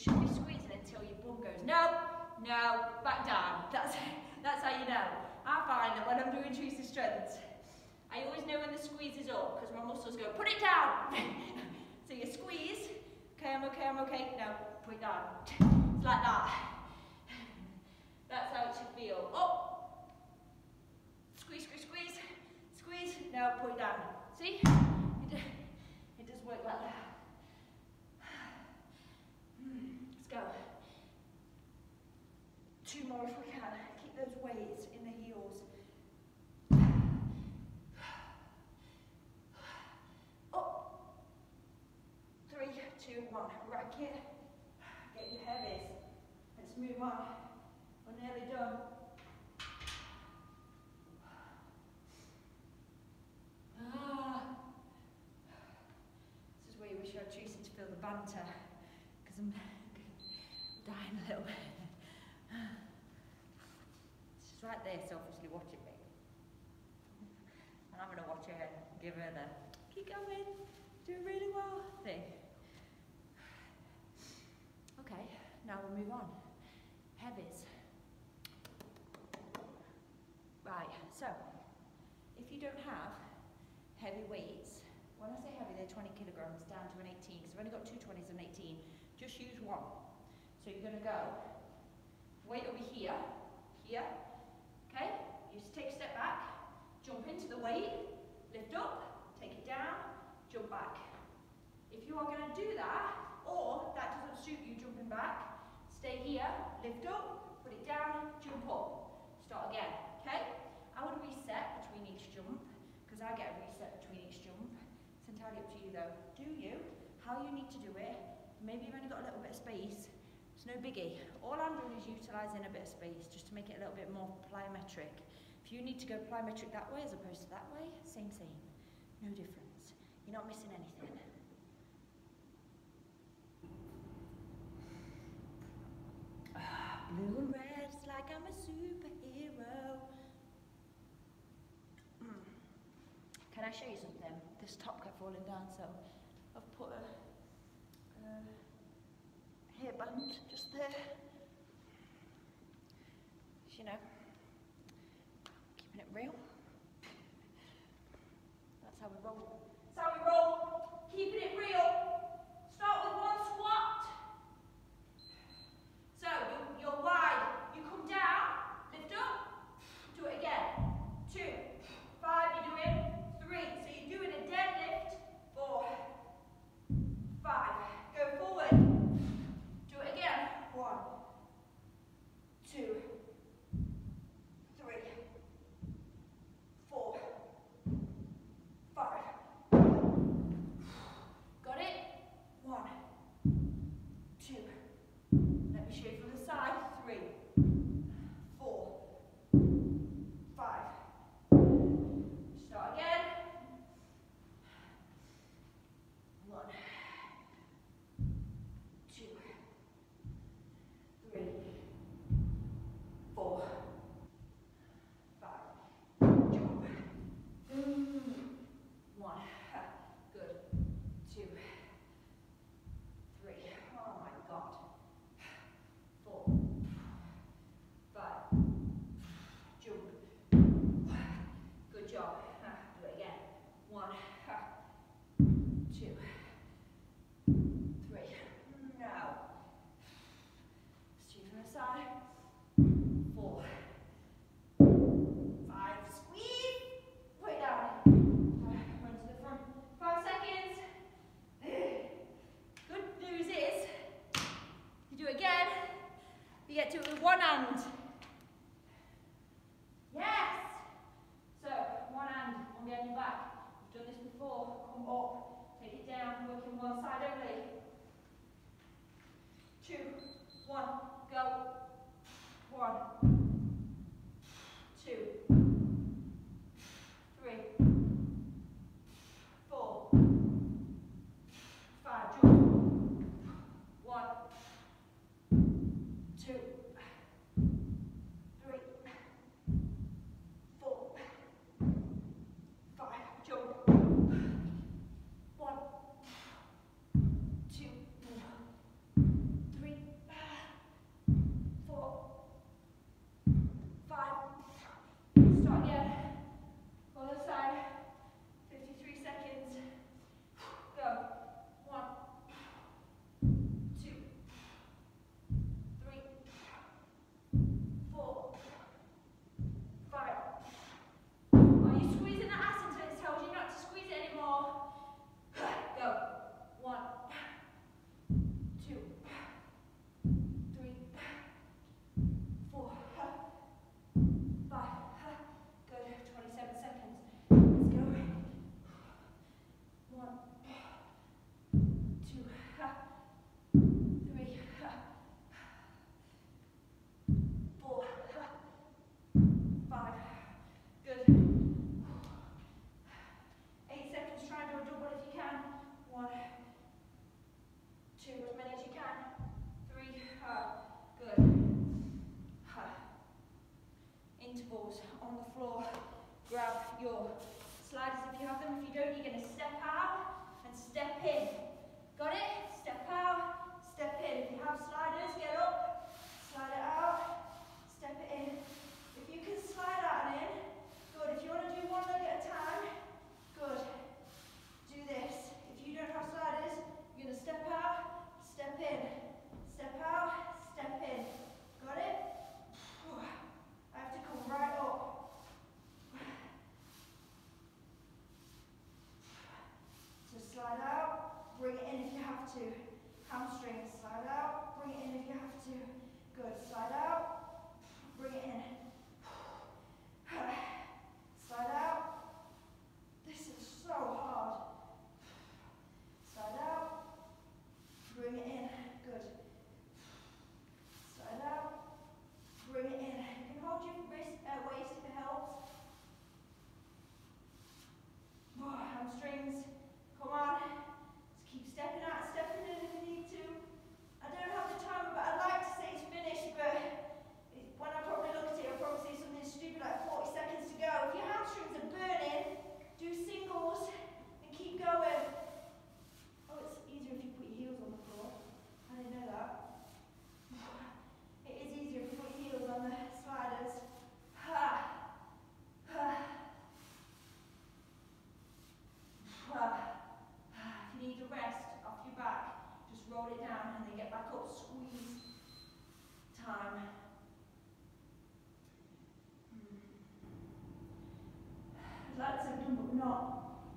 should be squeezing until your bum goes, no, no, back down. That's, that's how you know. I find that when I'm doing Teresa strengths, I always know when the squeeze is up because my muscles go, put it down. So you squeeze, okay, I'm okay, I'm okay, no, put it down. It's like that. That's how it should feel. Up, squeeze, squeeze, squeeze, squeeze, no, put it down. See? It, it does work like that. Let's go. Two more if we can. Keep those weights in the heels. Up. Three, two, one. Rack it. Get your heavies. Let's move on. We're nearly done. Ah. This is where you wish you had Teresa to feel the banter. Because I'm dying a little bit. She's right there, so obviously watching me. And I'm going to watch her and give her the keep going, doing really well thing. Okay, now we'll move on. Heavies. Right, so if you don't have heavy weights, when I say heavy, they're twenty kilograms down to an eighteen, because I've only got two twenties and eighteen. Just use one. So you're going to go, weight will be here, here, okay? You just take a step back, jump into the weight, lift up, take it down, jump back. If you are going to do that, or that doesn't suit you jumping back, stay here, lift up, put it down, jump up. Start again, okay? I would reset between each jump, because I get a reset between each jump. It's entirely up to you though. Do you, how you need to do it. Maybe you've only got a little bit of space. It's no biggie. All I'm doing is utilising a bit of space just to make it a little bit more plyometric. If you need to go plyometric that way as opposed to that way, same, same. No difference. You're not missing anything. Ah, blue and red, it's like I'm a superhero. Mm. Can I show you something? This top kept falling down, so I've put a Uh, hairband just there, you know, keeping it real. That's how we roll. That's how we roll, keeping it real. Start with one squat. So you're, you're wide, you come down, lift up, do it again. Two, five, you're doing three. So you're doing a deadlift, four, five. Go forward. Do it again. One, two, three, four, five. Got it? One, two. Let me show you from the side. Three, four, five. Start again. One. Four, five, jump, one, good, two, three, oh my god, four, five, jump, good job, do it again, one, two, three, now, straight from the side, four, five, squeeze, put it down, run to the front, five seconds. Good news is, you do it again, you get to it with one hand. Yes! So, one hand on behind your back. You've done this before, come up, take it down, working one side only. Two, one, go. One, two, three, four, five, jump. One, two,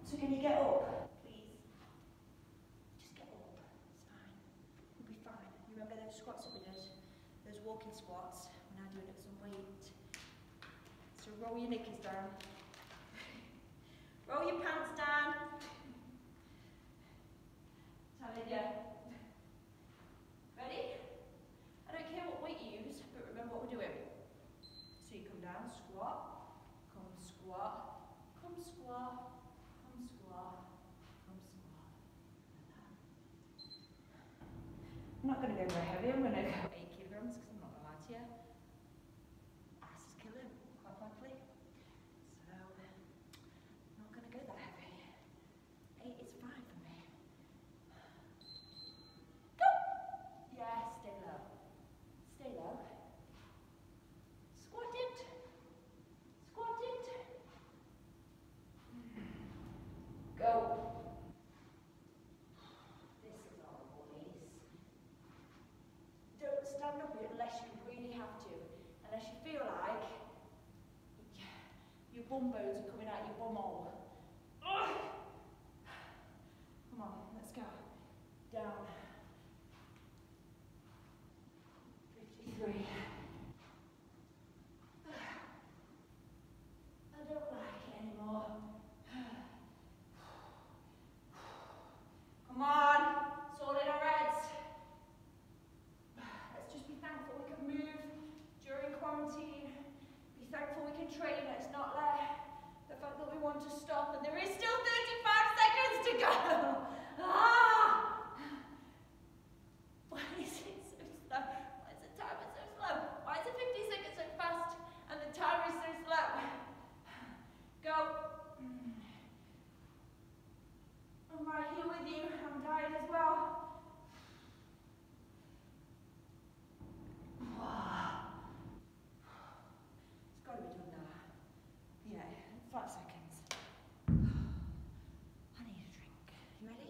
So can you get up, please? Just get up. It's fine. You'll be fine. You remember those squats that we did? Those walking squats. We're now doing it with some weight. So roll your knickers down. Roll your pants down. Lydia. Ready? I don't care what weight you use, but remember what we're doing. So you come down, squat, come squat, come squat, come squat, come squat. I'm not going to go very heavy, I'm going to go eight kilograms because I'm not going to lie to you. Ass is killing, quite frankly. So, I'm not going to go that heavy. Eight is fine for me. Go! Yeah, stay low. Stay low. Squat it. Squat it. Go. This is our boys. Don't stand up unless you really have to. Unless you feel like your bum bones are coming out your bum hole. Ugh. Come on, let's go. Down. fifty-three. I don't like it anymore. Come on, it's all in our heads. Let's just be thankful we can move during quarantine. Be thankful we can train. Let's not let the fact that we want to stop, and there is still thirty-five seconds to go. Ah! Why is it so slow? Why is the timer so slow? Why is it fifty seconds so fast and the timer is so slow? Go. I'm right here with you. I'm dying as well. It's got to be done now. Yeah, five seconds. I need a drink. You ready?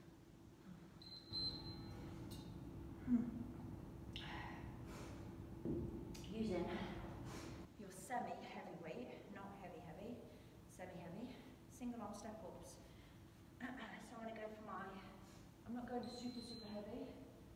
Hmm. Using your semi-heavy weight, not heavy-heavy, semi-heavy, single arm step ups. So I'm going to go for my, I'm not going super, super heavy.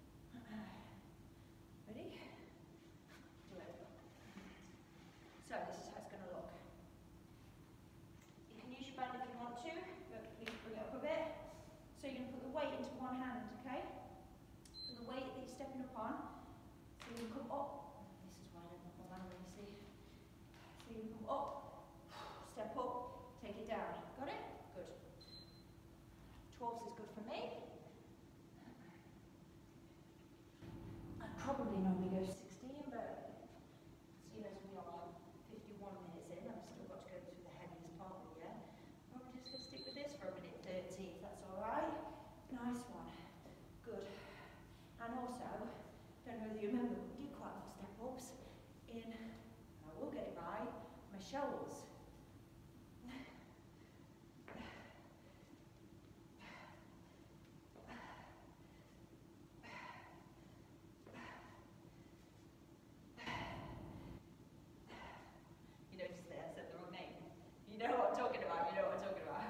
Ready? Do it. So this is how it's going to look. You can use your band if you want to, but please bring it up a bit. So you're going to put the weight into one hand, okay? So the weight that you're stepping up on, so you can come up. This is why I don't want my hand, you see. So you can come up, step up, take it down. Got it? Good. twelves is good for me. I probably normally go sixteen, but seeing as we are fifty-one minutes in, I've still got to go through the heaviest part of it, yeah? I'm just going to stick with this for a minute thirty, if that's alright. Nice one. Good. And also, don't know whether you remember, we do quite a lot of step ups in, and I will get it right, my shoulders. You noticed there, I said the wrong name. You know what I'm talking about, you know what I'm talking about.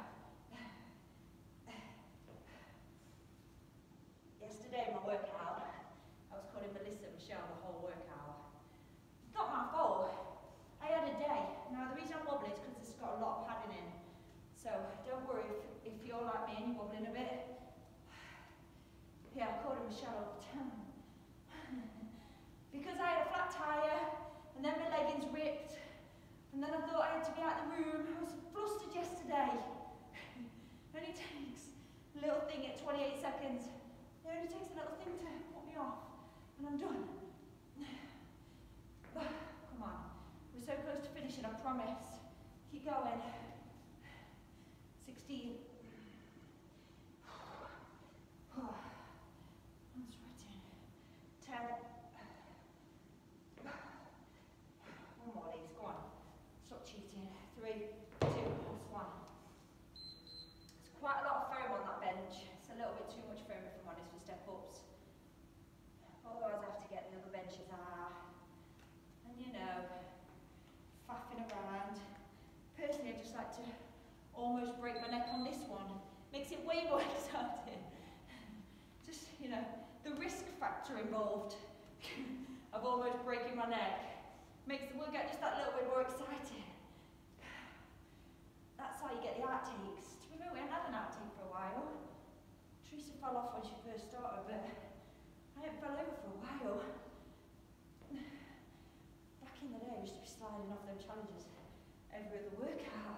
Yesterday, my workout, I was calling Melissa Michelle the whole workout. It's not my fault. I had a day. Now, the reason I'm wobbling is because it's got a lot of padding in. So, don't worry if, if you're like me and you're wobbling a bit. Yeah, I called her Michelle all the time. Because I had a flat tire, and then my leggings ripped, and then I thought I had to be out of the room. I was flustered yesterday. It only takes a little thing at twenty-eight seconds. It only takes a little thing to put me off, and I'm done. Come on. We're so close to finishing, I promise. Keep going. sixteen. I'm sweating. ten. One more, Lise. Go on. Stop cheating. Three, two, that's one. There's quite a lot of foam on that bench. It's a little bit too much foam, if I'm honest, for step ups. Otherwise, I have to get the other benches out. And you know, faffing around. Personally, I just like to almost break my neck on this one. Makes it way more exciting. Just, you know, the risk factor involved of almost breaking my neck makes the workout just that little bit more exciting. That's how you get the outtakes. To be fair, we haven't had an outtake for a while. Teresa fell off when she first started, but I haven't fell over for a while. Back in the day, we used to be sliding off them challenges every other workout.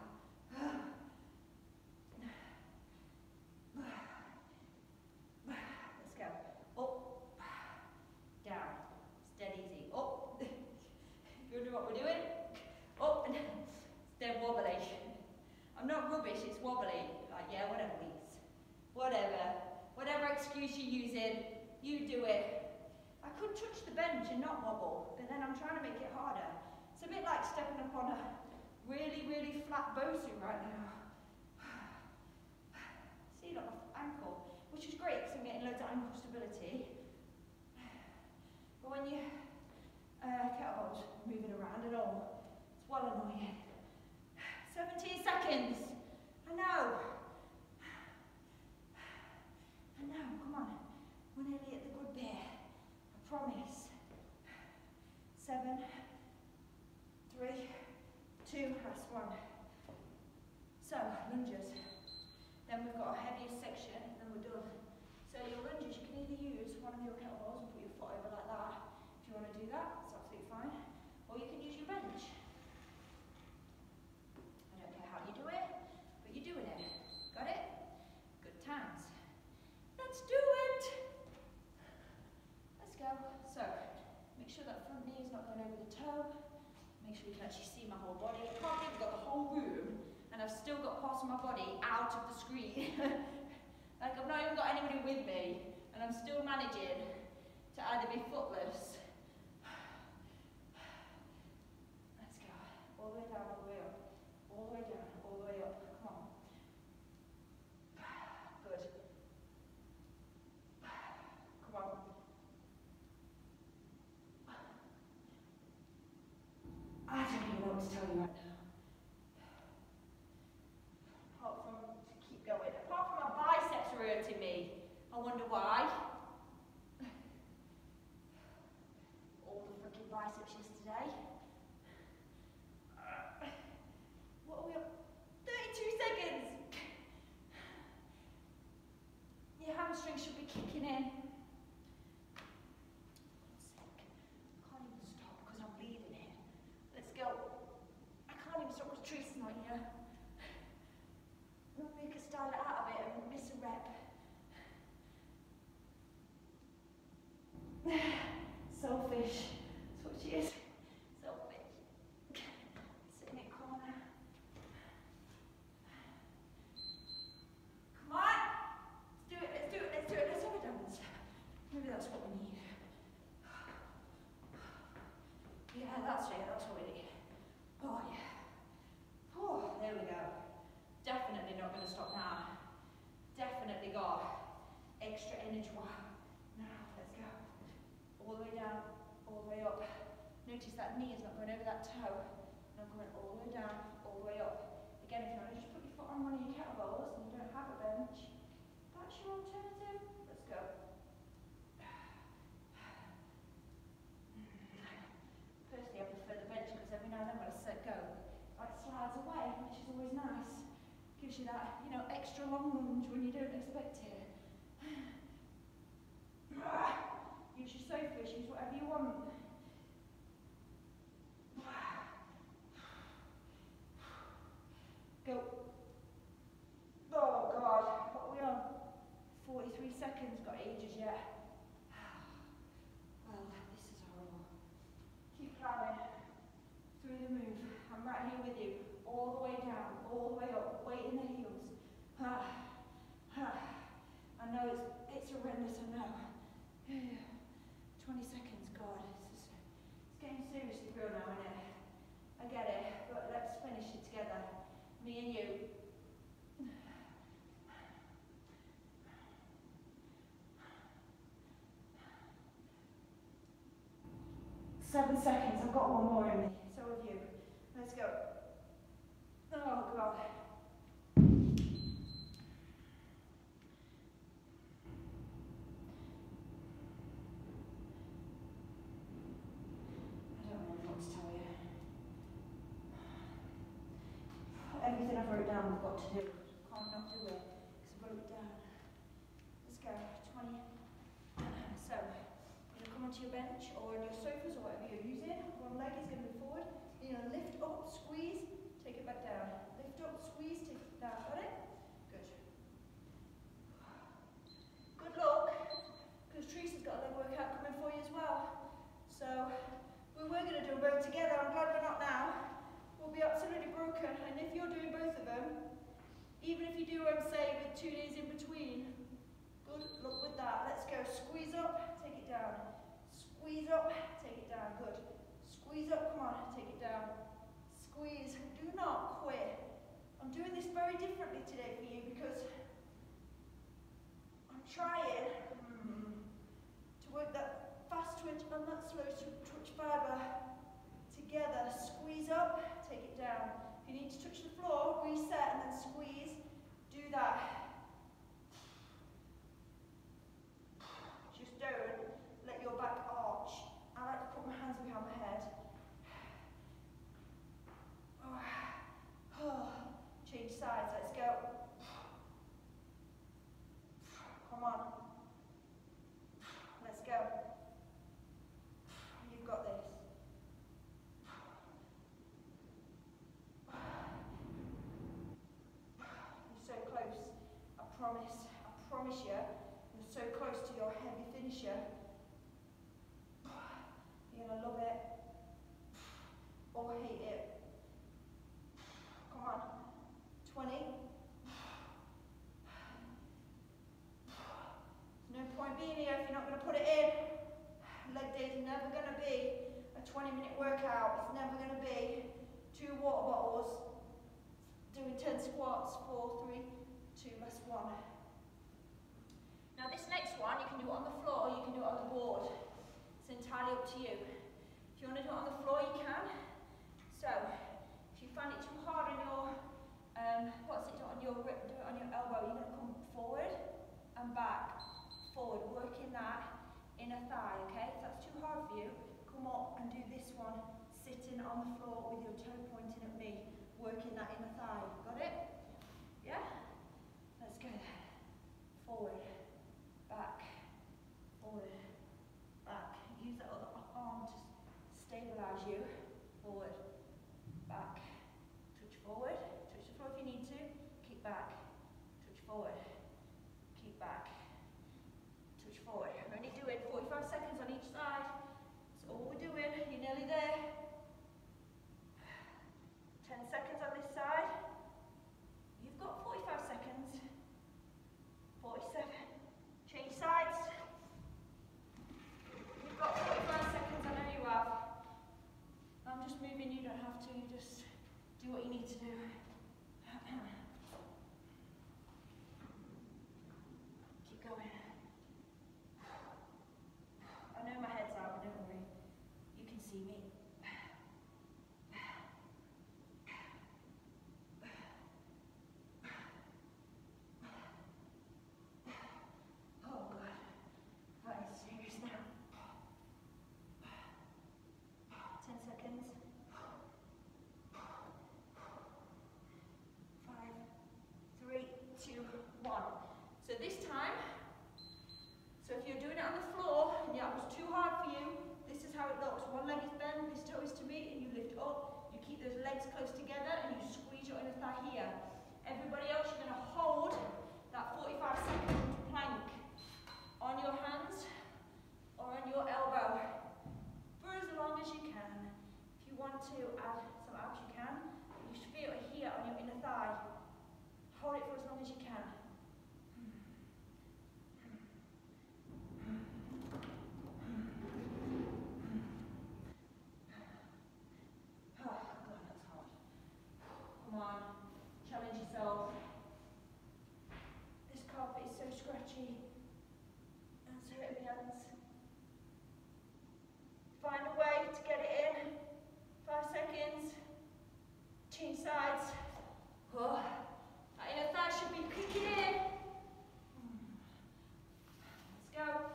Let's go. Up, down, it's dead easy. Up, if you wonder what we're doing, up, and it's dead wobbly. I'm not rubbish, it's wobbly. Like, yeah, whatever, Lise. Whatever. Whatever excuse you're using, you do it. I could touch the bench and not wobble, but then I'm trying to make it harder. It's a bit like stepping up on a really, really flat Bosu right now. See, look, my ankle, which is great because I'm getting loads of ankle stability. But when you uh, kettlebells moving around at all, it's well annoying. seventeen seconds. I know. I know, come on. We're nearly at the good bit. I promise. Seven, three, two, last one. So, lunges. Then we've got our heaviest section, and then we're done. So your lunges, you can either use one of your kettlebells and put your foot over like that. If you want to do that, it's absolutely fine. Or you can use your bench. I don't care how you do it, but you're doing it. Got it? Good times. Let's do it! Let's go. So, make sure that front knee is not going over the toe. Make sure you can actually see my whole body. I can't believe I've got the whole room and I've still got parts of my body out of the screen. Like I've not even got anybody with me and I'm still managing to either be footless. Let's go. All the way down, all the way up. All the way down, all the way up. Come on. Good. Come on. I don't even know what to tell you right now. Apart from to keep going. Apart from my biceps are hurting me. I wonder why. All the freaking biceps yesterday. Uh, what are we up? thirty-two seconds! Your hamstrings should be kicking in. Go. I can't even stop with Teresa's not here. Normally I could style it out of it and miss a rep. Selfish. That's what she is. Selfish. Sit in that corner. Come on! Let's do it, let's do it, let's do it, let's have a dance. Maybe that's what we need. Yeah, that's it, that's what we need. Oh yeah. Oh, there we go. Definitely not going to stop now. Definitely got extra energy. Now, let's go. All the way down, all the way up. Notice that knee is not going over that toe. Not going all the way down, all the way up. Again, if you want to just put your foot on one of your kettlebells and you don't have a bench, that's your alternative. Let's go. Personally, I prefer the bench because every now and then when I set go, it slides away, which is always nice. Gives you that, you know, extra long lunge when you don't expect it. Use your sofas, use whatever you want. Go. Oh God, what are we on? forty-three seconds, got ages yet. Well, this is horrible. Keep plowing through the move. I'm right here with you. All the way down, all the way up, weight in the heels. Ah, ah. I know it's, it's horrendous, I know. twenty seconds, God. It's, just, it's getting seriously real now, isn't it? I get it, but let's finish it together. Me and you. Seven seconds, I've got one more in me. So have you. Let's go. Oh God. we've got to do. Can't not do it, because I've got it down. Let's go, twenty. So, you're going to come onto your bench, or on your sofas, or whatever you're using. One leg is going to be forward. You're going to lift up, squeeze, take it back down. Lift up, squeeze, take it down. Got it? Good. Good luck, because Teresa's got a leg workout coming for you as well. So, we were going to do them both together. I'm glad we're not now. We'll be absolutely broken. And if you're doing both of them, even if you do them, say, with two days in between, good luck with that. Let's go. Squeeze up, take it down. Squeeze up, take it down. Good. Squeeze up, come on, take it down. Squeeze. Do not quit. I'm doing this very differently today for you because I'm trying to work that fast twitch and that slow twitch fibre together. Squeeze up, take it down. If you need to touch the floor, reset and then squeeze. Do that. Just don't let your back arch. I like to put my hands behind my head. Change sides, let's go. Come on. Let's go. You've got this. You're so close. I promise. I promise you. You're so close to your heavy finisher. You're going to love it. Or hate it. Come on. twenty. There's no point being here if you're not going to put it in. Leg day is never going to be a twenty minute workout. It's never going to be two water bottles, doing ten squats, four, three, two, last one. Now this next one, you can do it on the floor or you can do it on the board. It's entirely up to you. If you want to do it on the floor, you can. So, if you find it too hard on your, um, what's it, do it on your, do it on your elbow, you're going to come forward and back, forward, working that inner thigh, okay? If that's too hard for you, come up and do this one, sitting on the floor with your toe pointing at me, working that inner thigh. Got it? Yeah? Let's go. Forward, back, forward, back. Use that other arm to stabilise you. Forward, back, touch forward, touch the floor if you need to, kick back, touch forward, kick back, touch forward. We're only doing forty-five seconds on each side. That's all we're doing. You're nearly there. ten seconds on this side. You've got forty-five seconds. forty-seven. Change sides. You've got forty-five seconds, I know you have. I'm just moving, you don't have to, you just do what you need to do. Keep going. I know my head's out, but don't worry. You can see me. Oh God, that is serious now. ten seconds. Five, three, two, one. So this time, so if you're doing it on the floor and that was too hard for you, this is how it looks. One leg is bent, this toe is to meet, and you lift up. You keep those legs close together and you squeeze your inner thigh here. Everybody else, you're going to hold that forty-five second plank on your hands or on your elbow for as long as you can. If you want to add some abs, you can. You should feel it here on your inner thigh. Hold it for as long as you can. Oh, God, that's hard. Come on, challenge yourself. This carpet is so scratchy. And so it hands. Find a way to get it in. Five seconds. Change sides. Oh, that inner thigh should be kicking in. Let's go.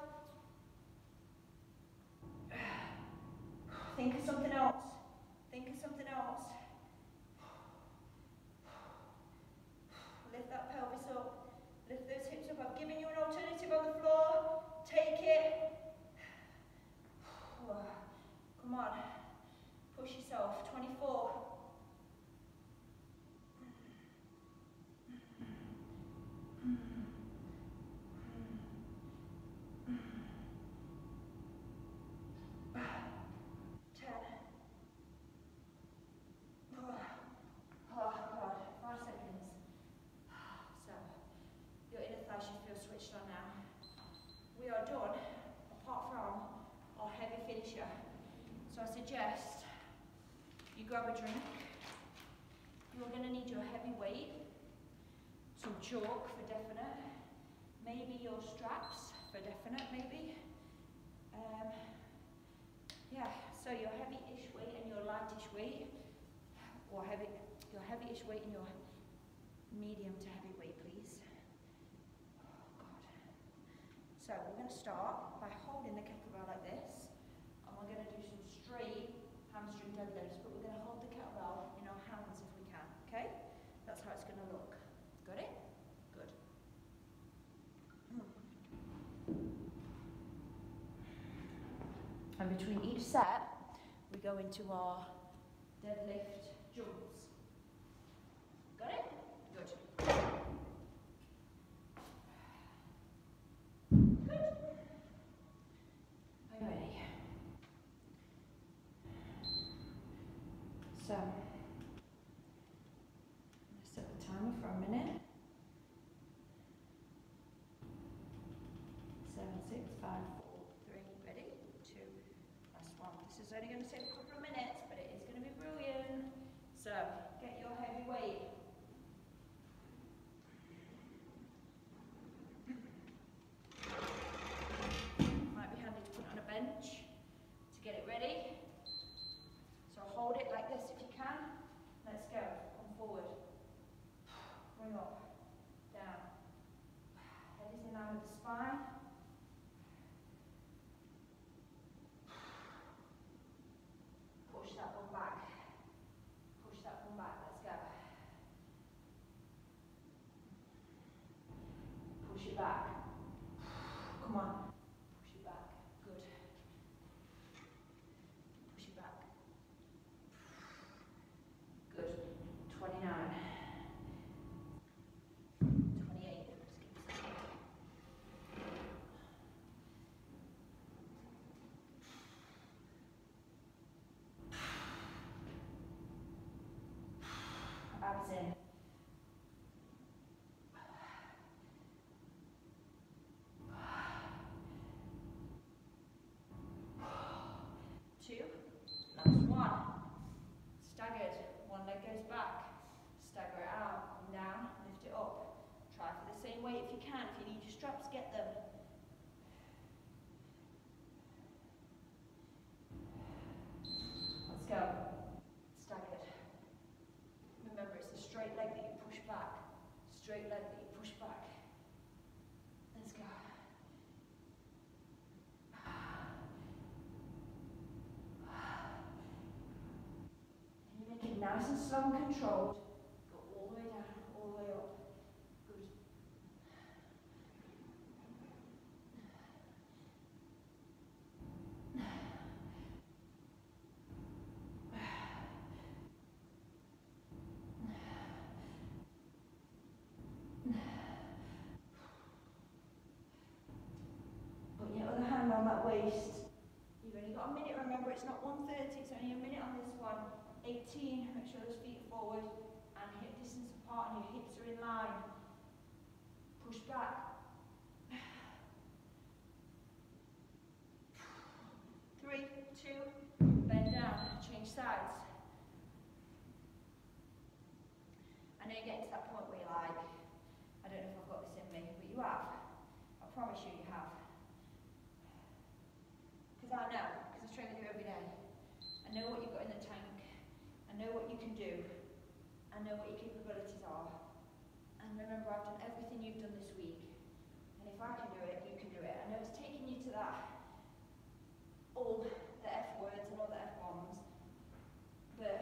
Think of something else. Think of something else. Come on. Push yourself. twenty-four. So I suggest you grab a drink. You're going to need your heavy weight, some chalk for definite, maybe your straps for definite, maybe. Um, yeah, so your heavy-ish weight and your lightish weight, or heavy, your heavy-ish weight and your medium to heavy weight, please. Oh God. So we're going to start by holding the kettlebell like this. We're going to do some straight hamstring deadlifts, but we're going to hold the kettlebell in our hands if we can, okay? That's how it's going to look. Got it? Good. Mm. And between each set, we go into our deadlift jumps. Got it? Good. Good. Are you ready? So, I'm going to set the timer for a minute. Seven, six, five, four, three, ready? Two, last one. This is only going to take a couple of minutes, but it is going to be brilliant. So, get your heavy weight. Might be handy to put it on a bench to get it ready. So hold it like this if you can. Let's go. Come forward. Bring up. Down. Head is in line with the spine. Push that one back. Push that one back. Let's go. Push it back. Come on. Push it back. Good. Push it back. Good. twenty-nine. twenty-eight. Just give me a second. Abs in. Two. Last one. Staggered. One leg goes back. Stagger it out. Come down. Lift it up. Try for the same weight if you can. If you need your straps, get them. Let's go. Staggered. Remember, it's the straight leg that you push back. Straight leg that you push back. Let's go. And you make it nice and slow and controlled. Go all the way down, all the way up. Good. Put your other hand on that waist. You've only got a minute, remember it's not one thirty, it's only a minute on this one. eighteen, make sure those feet are forward and hip distance apart and your hips are in line. Push back. Three, two, bend down, change sides. I know you're getting to that point where you're like, I don't know if I've got this in me, but you have. I promise you, you have. Because I know, because I train with you every day. I know what you've got in the tank. I know what you can do. I know what your capabilities are. And remember, I've done everything you've done this week. And if I can do it, you can do it. I know it's taking you to that, all the F words and all the F bombs, but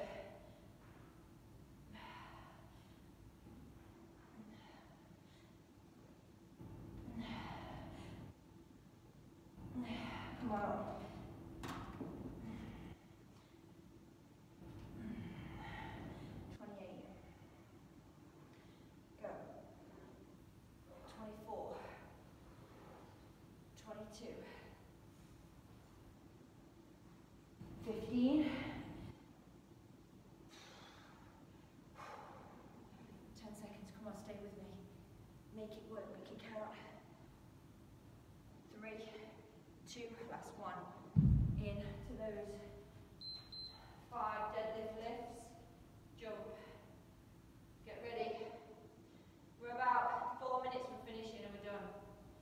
come on. twenty-two, fifteen, ten seconds, come on, stay with me. Make it work, make it count. Three, two, last one. In to those five deadlift lifts. Jump. Get ready. We're about four minutes from finishing and we're done.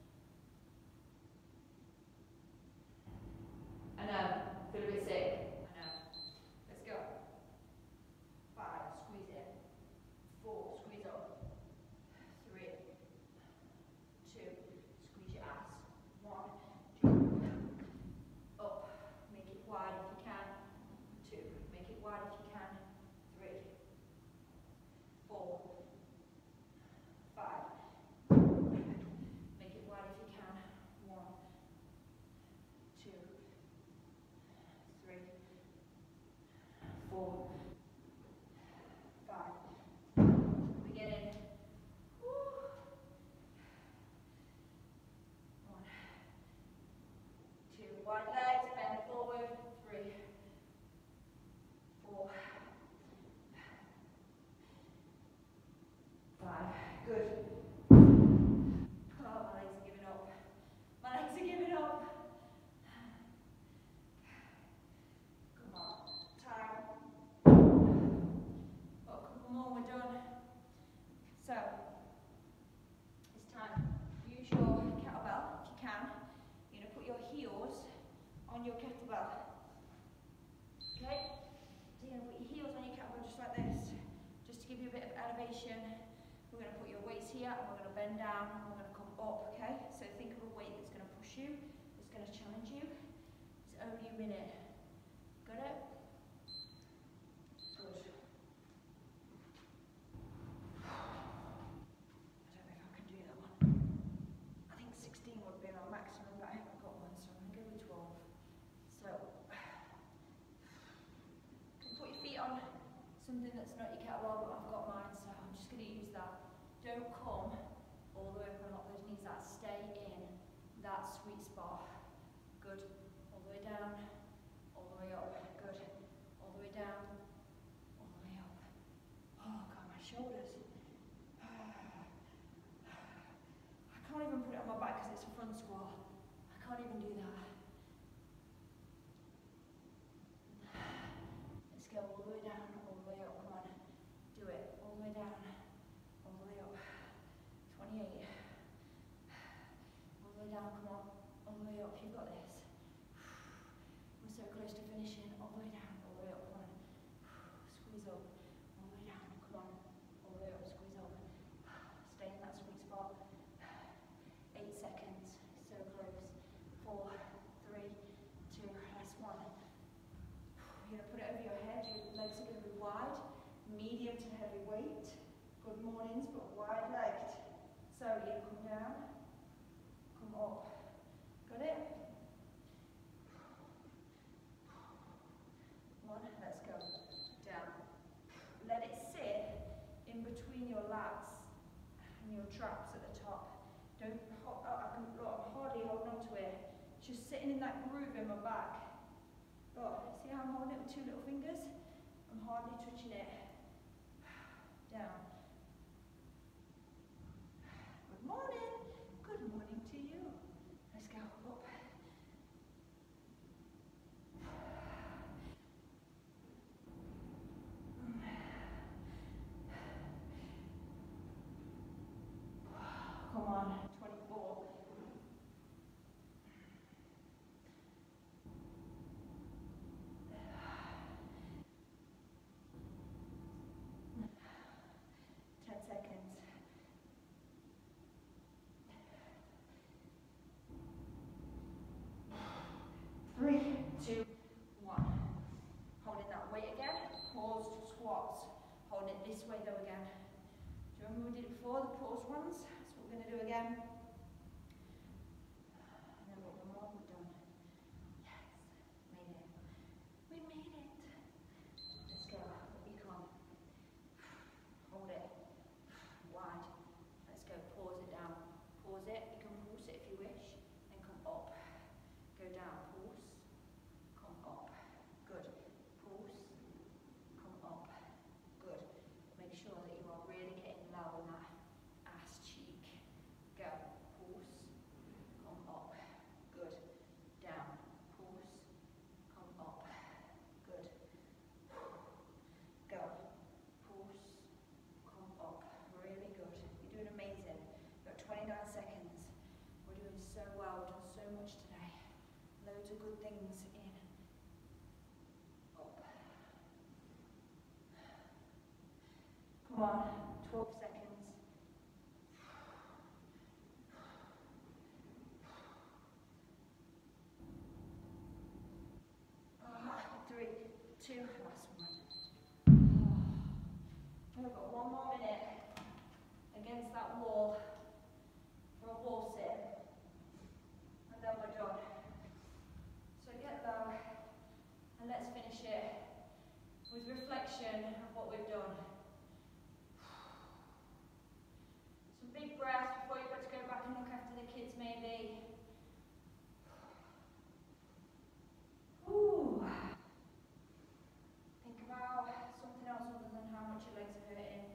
I know, feel a bit sick. I know. Let's go. Five, squeeze it. Four, squeeze up. Three, two, squeeze your ass. One, jump. Up. Make it wide if you can. Two, make it wide if you can. Three, four, five. Make it wide if you can. One, two, three, four, five. We get in. Woo. One, two, wide legs, bend forward. Three, four, five. Good. Oh, my legs are giving up. My legs are giving up. Come on. Time. Oh, a couple more, we're done. So, it's time. Use your kettlebell if you can. You're going to put your heels on your kettlebell. Okay? So you're going to put your heels on your kettlebell just like this. Just to give you a bit of elevation. We're going to put your weights here and we're going to bend down and we're going to come up, okay? So think of a weight that's going to push you, that's going to challenge you. It's only a minute. Got it? Good. I don't know if I can do that one. I think sixteen would be our maximum, but I haven't got one, so I'm going to go with twelve. So, you can put your feet on something that's not your kettlebell, but I've got mine, so I'm just going to use that. Don't come all the way up and lock those knees out. Stay in that sweet spot. Good. All the way down, all the way up. Good. All the way down, all the way up. Oh, God, my shoulders. I can't even put it on my back because it's a front squat. I can't even do that. Let's go all the way down, all the way up. Come on. Do it. All the way down. All the way up. twenty-eight. All the way down, come on. All the way up, you've got this. We're so close to finishing. All the way down, all the way up, come on. Squeeze up. All the way down, come on. All the way up, squeeze up. Stay in that sweet spot. Eight seconds. So close. Four, three, two, last one. You're going to put it over your head. Your legs are going to be wide. Medium to heavy weight. Good mornings, but wide legged. So you come down, come up. Got it? One, let's go. Down. Let it sit in between your lats and your traps at the top. Don't, oh, I can, look, I'm hardly holding on to it. Just sitting in that groove in my back. Look, see how I'm holding it with two little fingers? I'm hardly touching it. Down. Good morning. Good morning to you. Let's go up. Come on, twenty-four. ten seconds. Three, two, one. Holding that weight again. Paused squats. Holding it this way though again. Do you remember we did it before, the paused ones? That's what we're going to do again. And then one more, we're done. Yes, made it. We made it. Let's go, up you come. Hold it. Wide. Let's go, pause it down. Pause it, you can pause it if you wish, and come up. twelve seconds. Oh, three, two, last one. Oh. We've got one more minute against that wall for a wall sit, and then we're done. So get low, and let's finish it with reflection of what we've done. Some big breaths before you've got to go back and look after the kids maybe. Ooh. Think about something else other than how much your legs are hurting.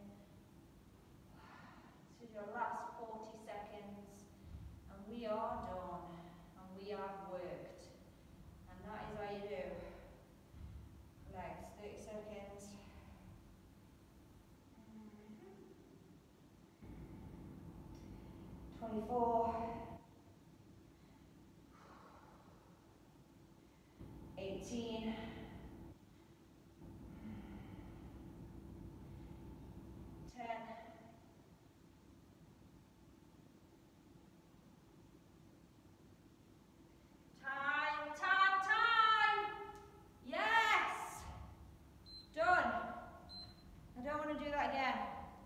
This is your last forty seconds, and we are done, and we have worked. And that is how you do. Legs, thirty seconds. twenty-four. eighteen. ten. Time, time, time! Yes! Done. I don't want to do that again.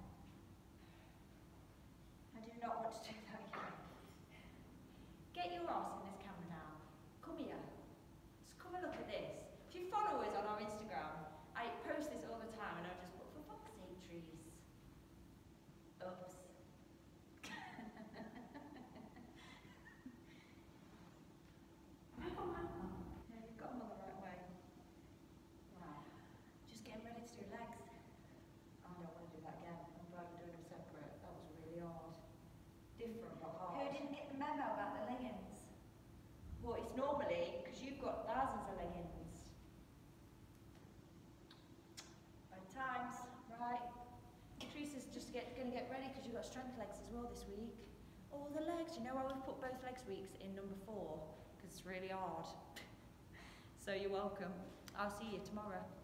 I do not want to do that again. Get your arse in this camera now. Come here. Just come and look at this. If you follow us on our Instagram, I post this all the time and I just put, for fuck's sake, trees. Oops. Have I got my mum? Yeah, you've got them on the right way. Right. Just getting ready to do legs. I don't want to do that again. I'm glad we're doing them separate. That was really hard. Different but hard. Who didn't get the memo about the leggings? Well, it's normally, because you've got thousands of leggings. Right times, right. Teresa's just get, going to get ready because you've got strength legs as well this week. All the legs, you know why we've put both legs weeks in number four? Because it's really hard. So you're welcome. I'll see you tomorrow.